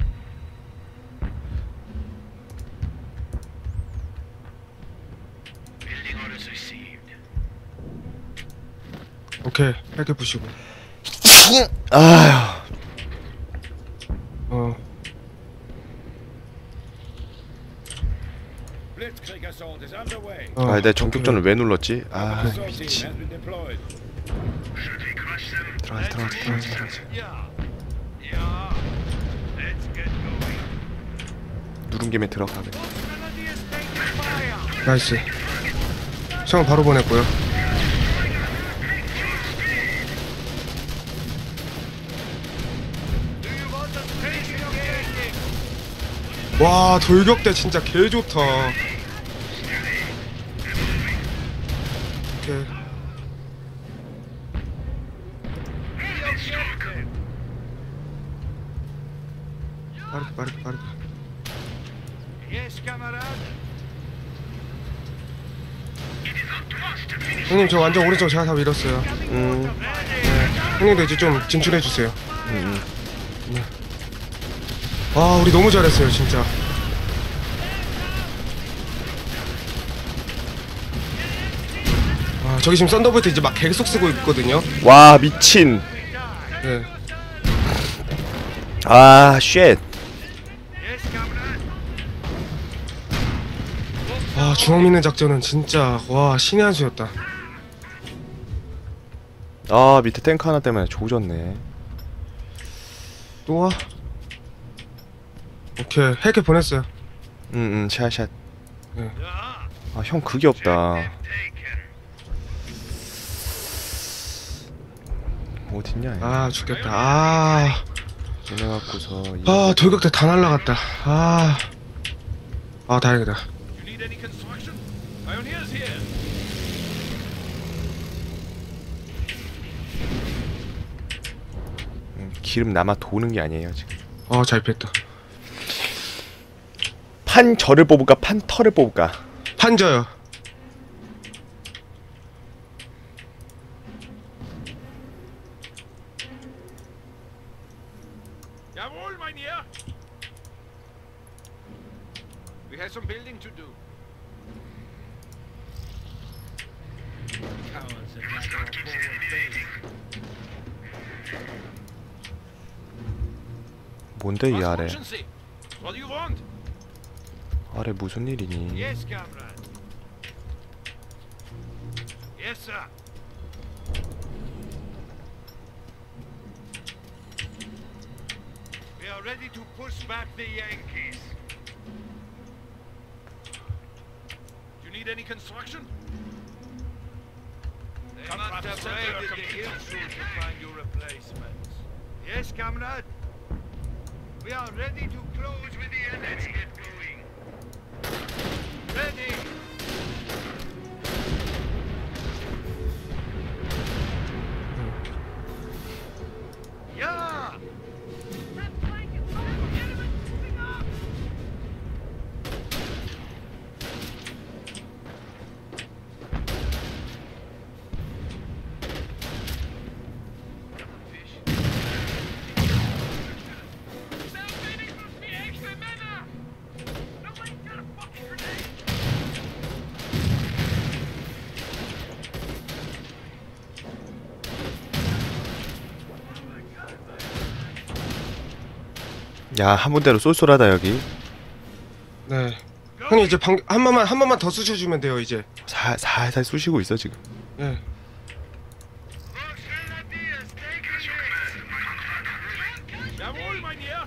Building orders received. 오케이 이렇게 부시고. 아휴. 어. Blitzkrieg assault is underway. 어. 아 내가 전격전을 왜 눌렀지? 아 Assault team 미친. has been deployed. 들어가자 들어가자 들어가자 들어가자. Yeah. Yeah. Let's get going. 누른 김에 들어가네. Grenadiers taking fire. 나이스. 시험 바로 보냈고요. Do you want us facing objective? 와 돌격대 진짜 개 좋다. 오케이. The objective. 빠르게 빠르게 빠르게. Yes, comrade. 형님 저 완전 오른쪽 제가 다 밀었어요. 음, 형님도 이제 좀 진출해 주세요. 음, 음. 와 우리 너무 잘했어요 진짜. 아 저기 지금 썬더볼트 이제 막 계속 쓰고 있거든요. 와 미친. 네. 아 쉣. Yes, comrade. 아 중앙 믿는 작전은 진짜 와 신의 한 수였다. 아 밑에 탱크 하나 때문에 조졌네. 또 와. 오케이 헬게 보냈어요. 응응 샷샷. Yeah. 아 형 그게 없다. Taken. 어딨냐? 얘. 아 죽겠다. 아, 얘네 갖고서. 아 돌격대 다 날라갔다. 아, 아 다행이다. You need any construction? Pioneers here. 음, 기름 남아 도는 게 아니에요 지금. 아 잘 피했다. 판저를 뽑을까 판터를 뽑을까? 판저요. Jawohl, mein Herr. We have some building to do. Cowards that lack our forward face. 뭔데 이 아래? What do you want? 아래 무슨 일이니? Yes, comrade. Yes, sir. We are ready to push back the Yankees. Do you need any construction? They must have raided the hill soon to find your replacements. Yes, comrade. We are ready to close with the enemy. Let's get going. Ready. Yeah. 야, 한 분대로 쏠쏠하다 여기. 네. 형님 이제 방, 한 번만 한 번만 더 쑤셔주면 돼요 이제. 살 살살 쑤시고 있어 지금. 예. Jawohl, mein Herr.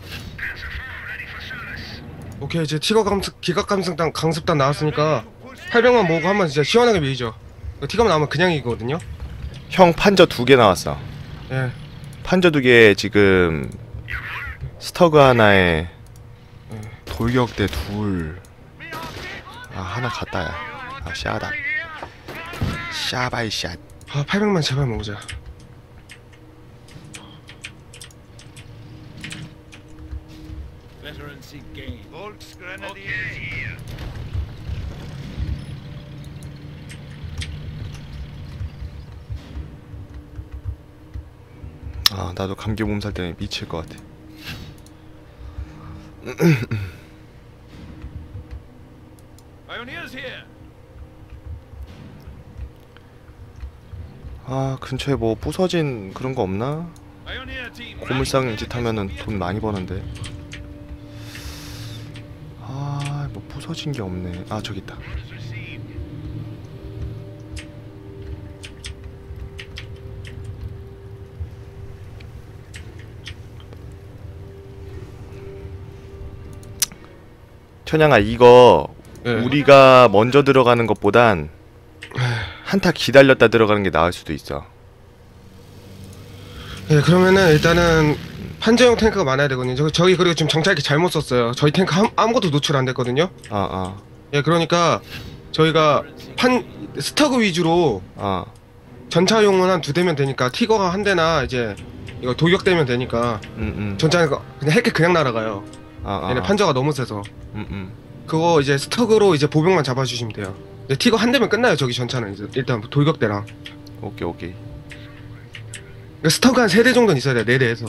오케이 이제 티거 감습 기각 감습단 강습단 나왔으니까 팔백만 모으고 한번 진짜 시원하게 밀죠. 티거 나오면 그냥 이거든요. 형 판저 두 개 나왔어. 예. 판저 두 개 지금 스터그 하나에 돌격대 둘. 아 하나 갔다야. 아 샤다. 샤바이 샷. 아 팔백만 제발 모으자. Veterancy gain. Volksgrenadiers here. 아 나도 감기 몸살 때문에 미칠 것 같아. Pioneers here. 아 근처에 뭐 부서진 그런 거 없나? Pioneer team. 고물상 짓 하면은 돈 많이 버는데. 아 뭐 부서진 게 없네. 아 저기 있다. 천양아 이거 네. 우리가 먼저 들어가는 것보단 한타 기다렸다 들어가는 게 나을 수도 있어. 예 그러면은 일단은 판저용 탱크가 많아야 되거든요. 저기, 저기 그리고 지금 정찰기 잘못 썼어요. 저희 탱크 한, 아무것도 노출 안 됐거든요. 아 아. 예 그러니까 저희가 판 스터그 위주로 아. 전차용은 한 두 대면 되니까 티거가 한 대나 이제 이거 돌격되면 되니까 음 음. 전차가 그냥 핵게 그냥 날아가요. 아 아. 얘네 판저가 너무 세서 음 음. 그거 이제 스터그로 이제 보병만 잡아주시면 돼요. 이제 티거 한 대면 끝나요. 저기 전차는 이제 일단 돌격대랑 오케이 오케이. 스터그 한 세 대 정도는 있어야 돼. 네 대에서.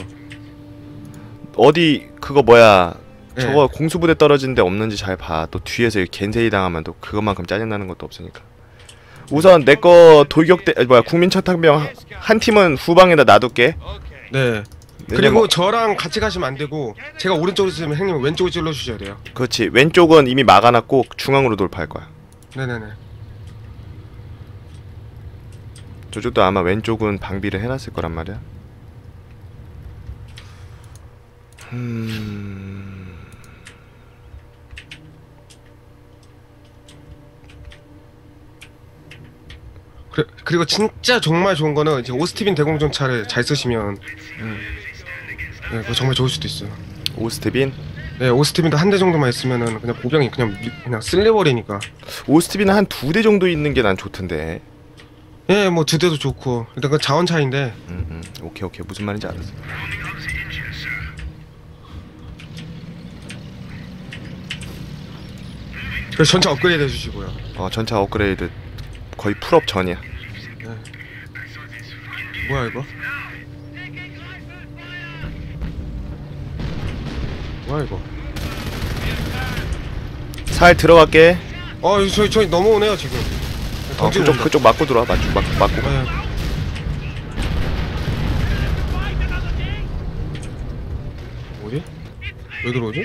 어디 그거 뭐야? 네. 저거 공수부대 떨어진 데 없는지 잘 봐. 또 뒤에서 겐세이 당하면 또 그것만큼 짜증나는 것도 없으니까. 우선 내 거 돌격대 아니, 뭐야 국민차탄병 한 팀은 후방에다 놔둘게. 네. 그리고 저랑 같이 가시면 안 되고 제가 오른쪽으로 있으면 형님은 왼쪽으로 찔러 주셔야 돼요. 그렇지. 왼쪽은 이미 막아놨고 중앙으로 돌파할 거야. 네네네. 저쪽도 아마 왼쪽은 방비를 해놨을 거란 말이야. 음... 그래, 그리고 진짜 정말 좋은 거는 이제 오스티빈 대공전차를 잘 쓰시면 음, 네, 그거 정말 좋을 수도 있어요. 오스트빈? 네, 오스티빈도 한 대 정도만 있으면은 그냥 보병이 그냥 미, 그냥 쓸려버리니까. 오스트빈은 한 두 대 정도 있는 게 난 좋던데. 예, 뭐 두 대도 좋고 일단 그 자원 차이인데. 음, 음. 오케이 오케이 무슨 말인지 알았어. 그래서 전차 업그레이드 해주시고요. 어 전차 업그레이드 거의 풀업 전이야. 뭐야 이거? 뭐야 이거? 살 들어갈게. 어 이거 저희 저희 넘어오네요 지금. 어 던지고 그쪽 온다. 그쪽 맞고 들어와. 맞고 맞고 맞고. 네. 뭐지? 왜 들어오지?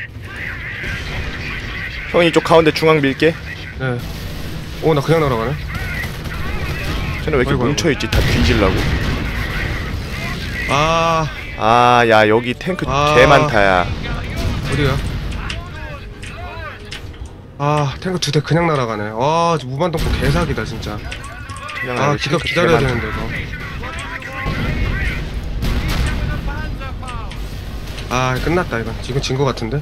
형이 이쪽 가운데 중앙 밀게. 네. 오 나 그냥 날아가네. 쟤네 왜 이렇게 아이고, 뭉쳐 있지? 다 뒤질라고. 아 아, 야 여기 탱크 아. 개 많다야. 어디야? 아 탱크 두 대 그냥 날아가네. 아 무반동포 개사기다 진짜. 그냥 아 여기 기다 탱크 개 기다려야 많다. 되는데 이거. 아 끝났다 이건. 지금 진 거 같은데.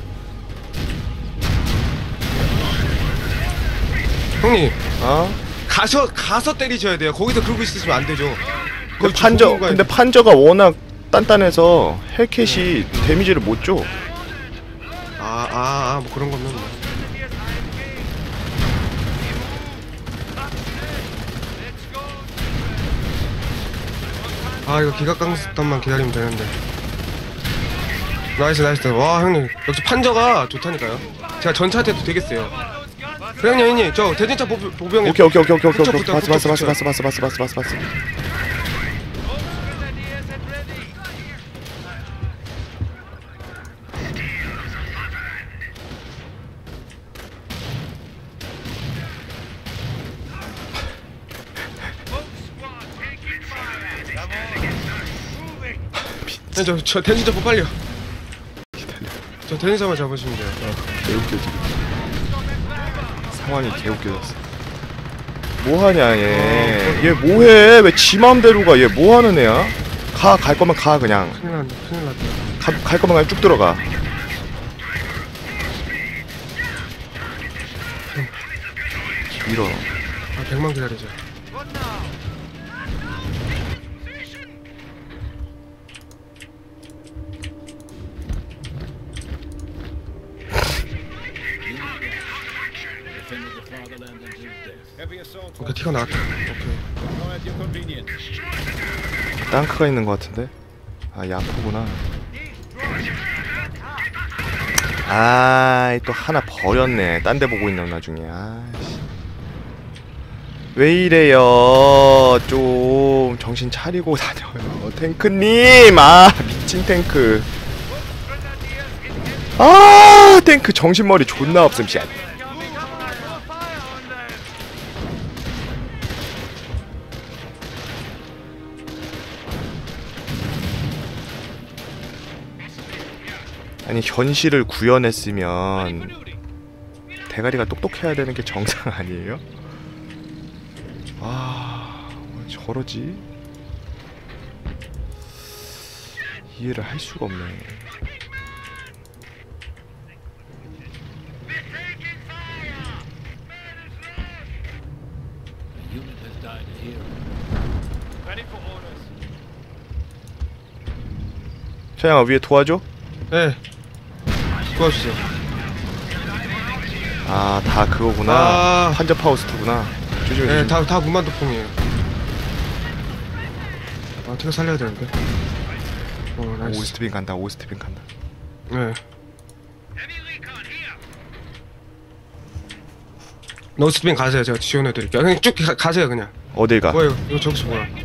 형님 어? 가서 가서 때리셔야 돼요. 거기서 그러고 있으시면 안 되죠. 그 거기 판저 죽는 거야. 근데 판저가 워낙 단단해서 헬켓이 데미지를 못 줘. 아, 아, 아, 뭐 그런 거면 뭐. 아, 이거 기각강습단만 기다리면 되는데. 나이스, 나이스. 와, 형님. 역시 판저가 좋다니까요. 제가 전차한테도 되게 세요. 그래, 형님, 형님. 저 대전차 보, 보병이. 오케이 오케이 오케이 오케이 오케이. 붙여, 오케이. 붙여, 봤어 봤어 봤어 붙여. 봤어 봤어 봤어 봤어 봤어 봤어. 네, 저, 저 대전차 보 빨리요. 저 대전차만 잡으시면 돼요. 개웃겨 지금. 상황이 개웃겨졌어. 뭐하냐 얘. 얘 뭐해? 왜 지 마음대로 가? 얘 뭐하는 애야? 가, 갈 거면 가 그냥. 큰일 났네, 큰일 났다. 가, 갈 거면 그냥 쭉 들어가. 밀어. 아, 백만 기다리자. Defended the fatherland until death. Heavy assault. 오케이, 티가 나왔다. 오케이. Now at your convenience. 땅크가 있는 것 같은데? 아 야포구나. 아, 또 하나 버렸네. 딴 데 보고 있는 나중에. 아씨. 왜 이래요? 좀 정신 차리고 다녀요. 탱크님! 아, 미친 탱크. 아, 탱크 정신머리 존나 없음, 씨. 아니, 현실을 구현했으면 대가리가 똑똑해야 되는 게 정상 아니에요? 아, 왜 저러지? 이해를 할 수가 없네. A unit has died here. Ready for orders. 최양아, 위에 도와줘? 네. 도와주세요. 아, 다 그거구나. 아. 판저 파우스트구나. 조심해, 네, 조심해. 다, 다 무만도풍이에요. 아, 티가 살려야 되는데. 어, 나이스. 오스트빈 간다, 오스트빈 간다. 네. 노스빈 가세요. 제가 지원해드릴게요. 그냥 쭉 가, 가세요, 그냥. 어딜 가? 뭐야, 이거, 이거 저기서 뭐야.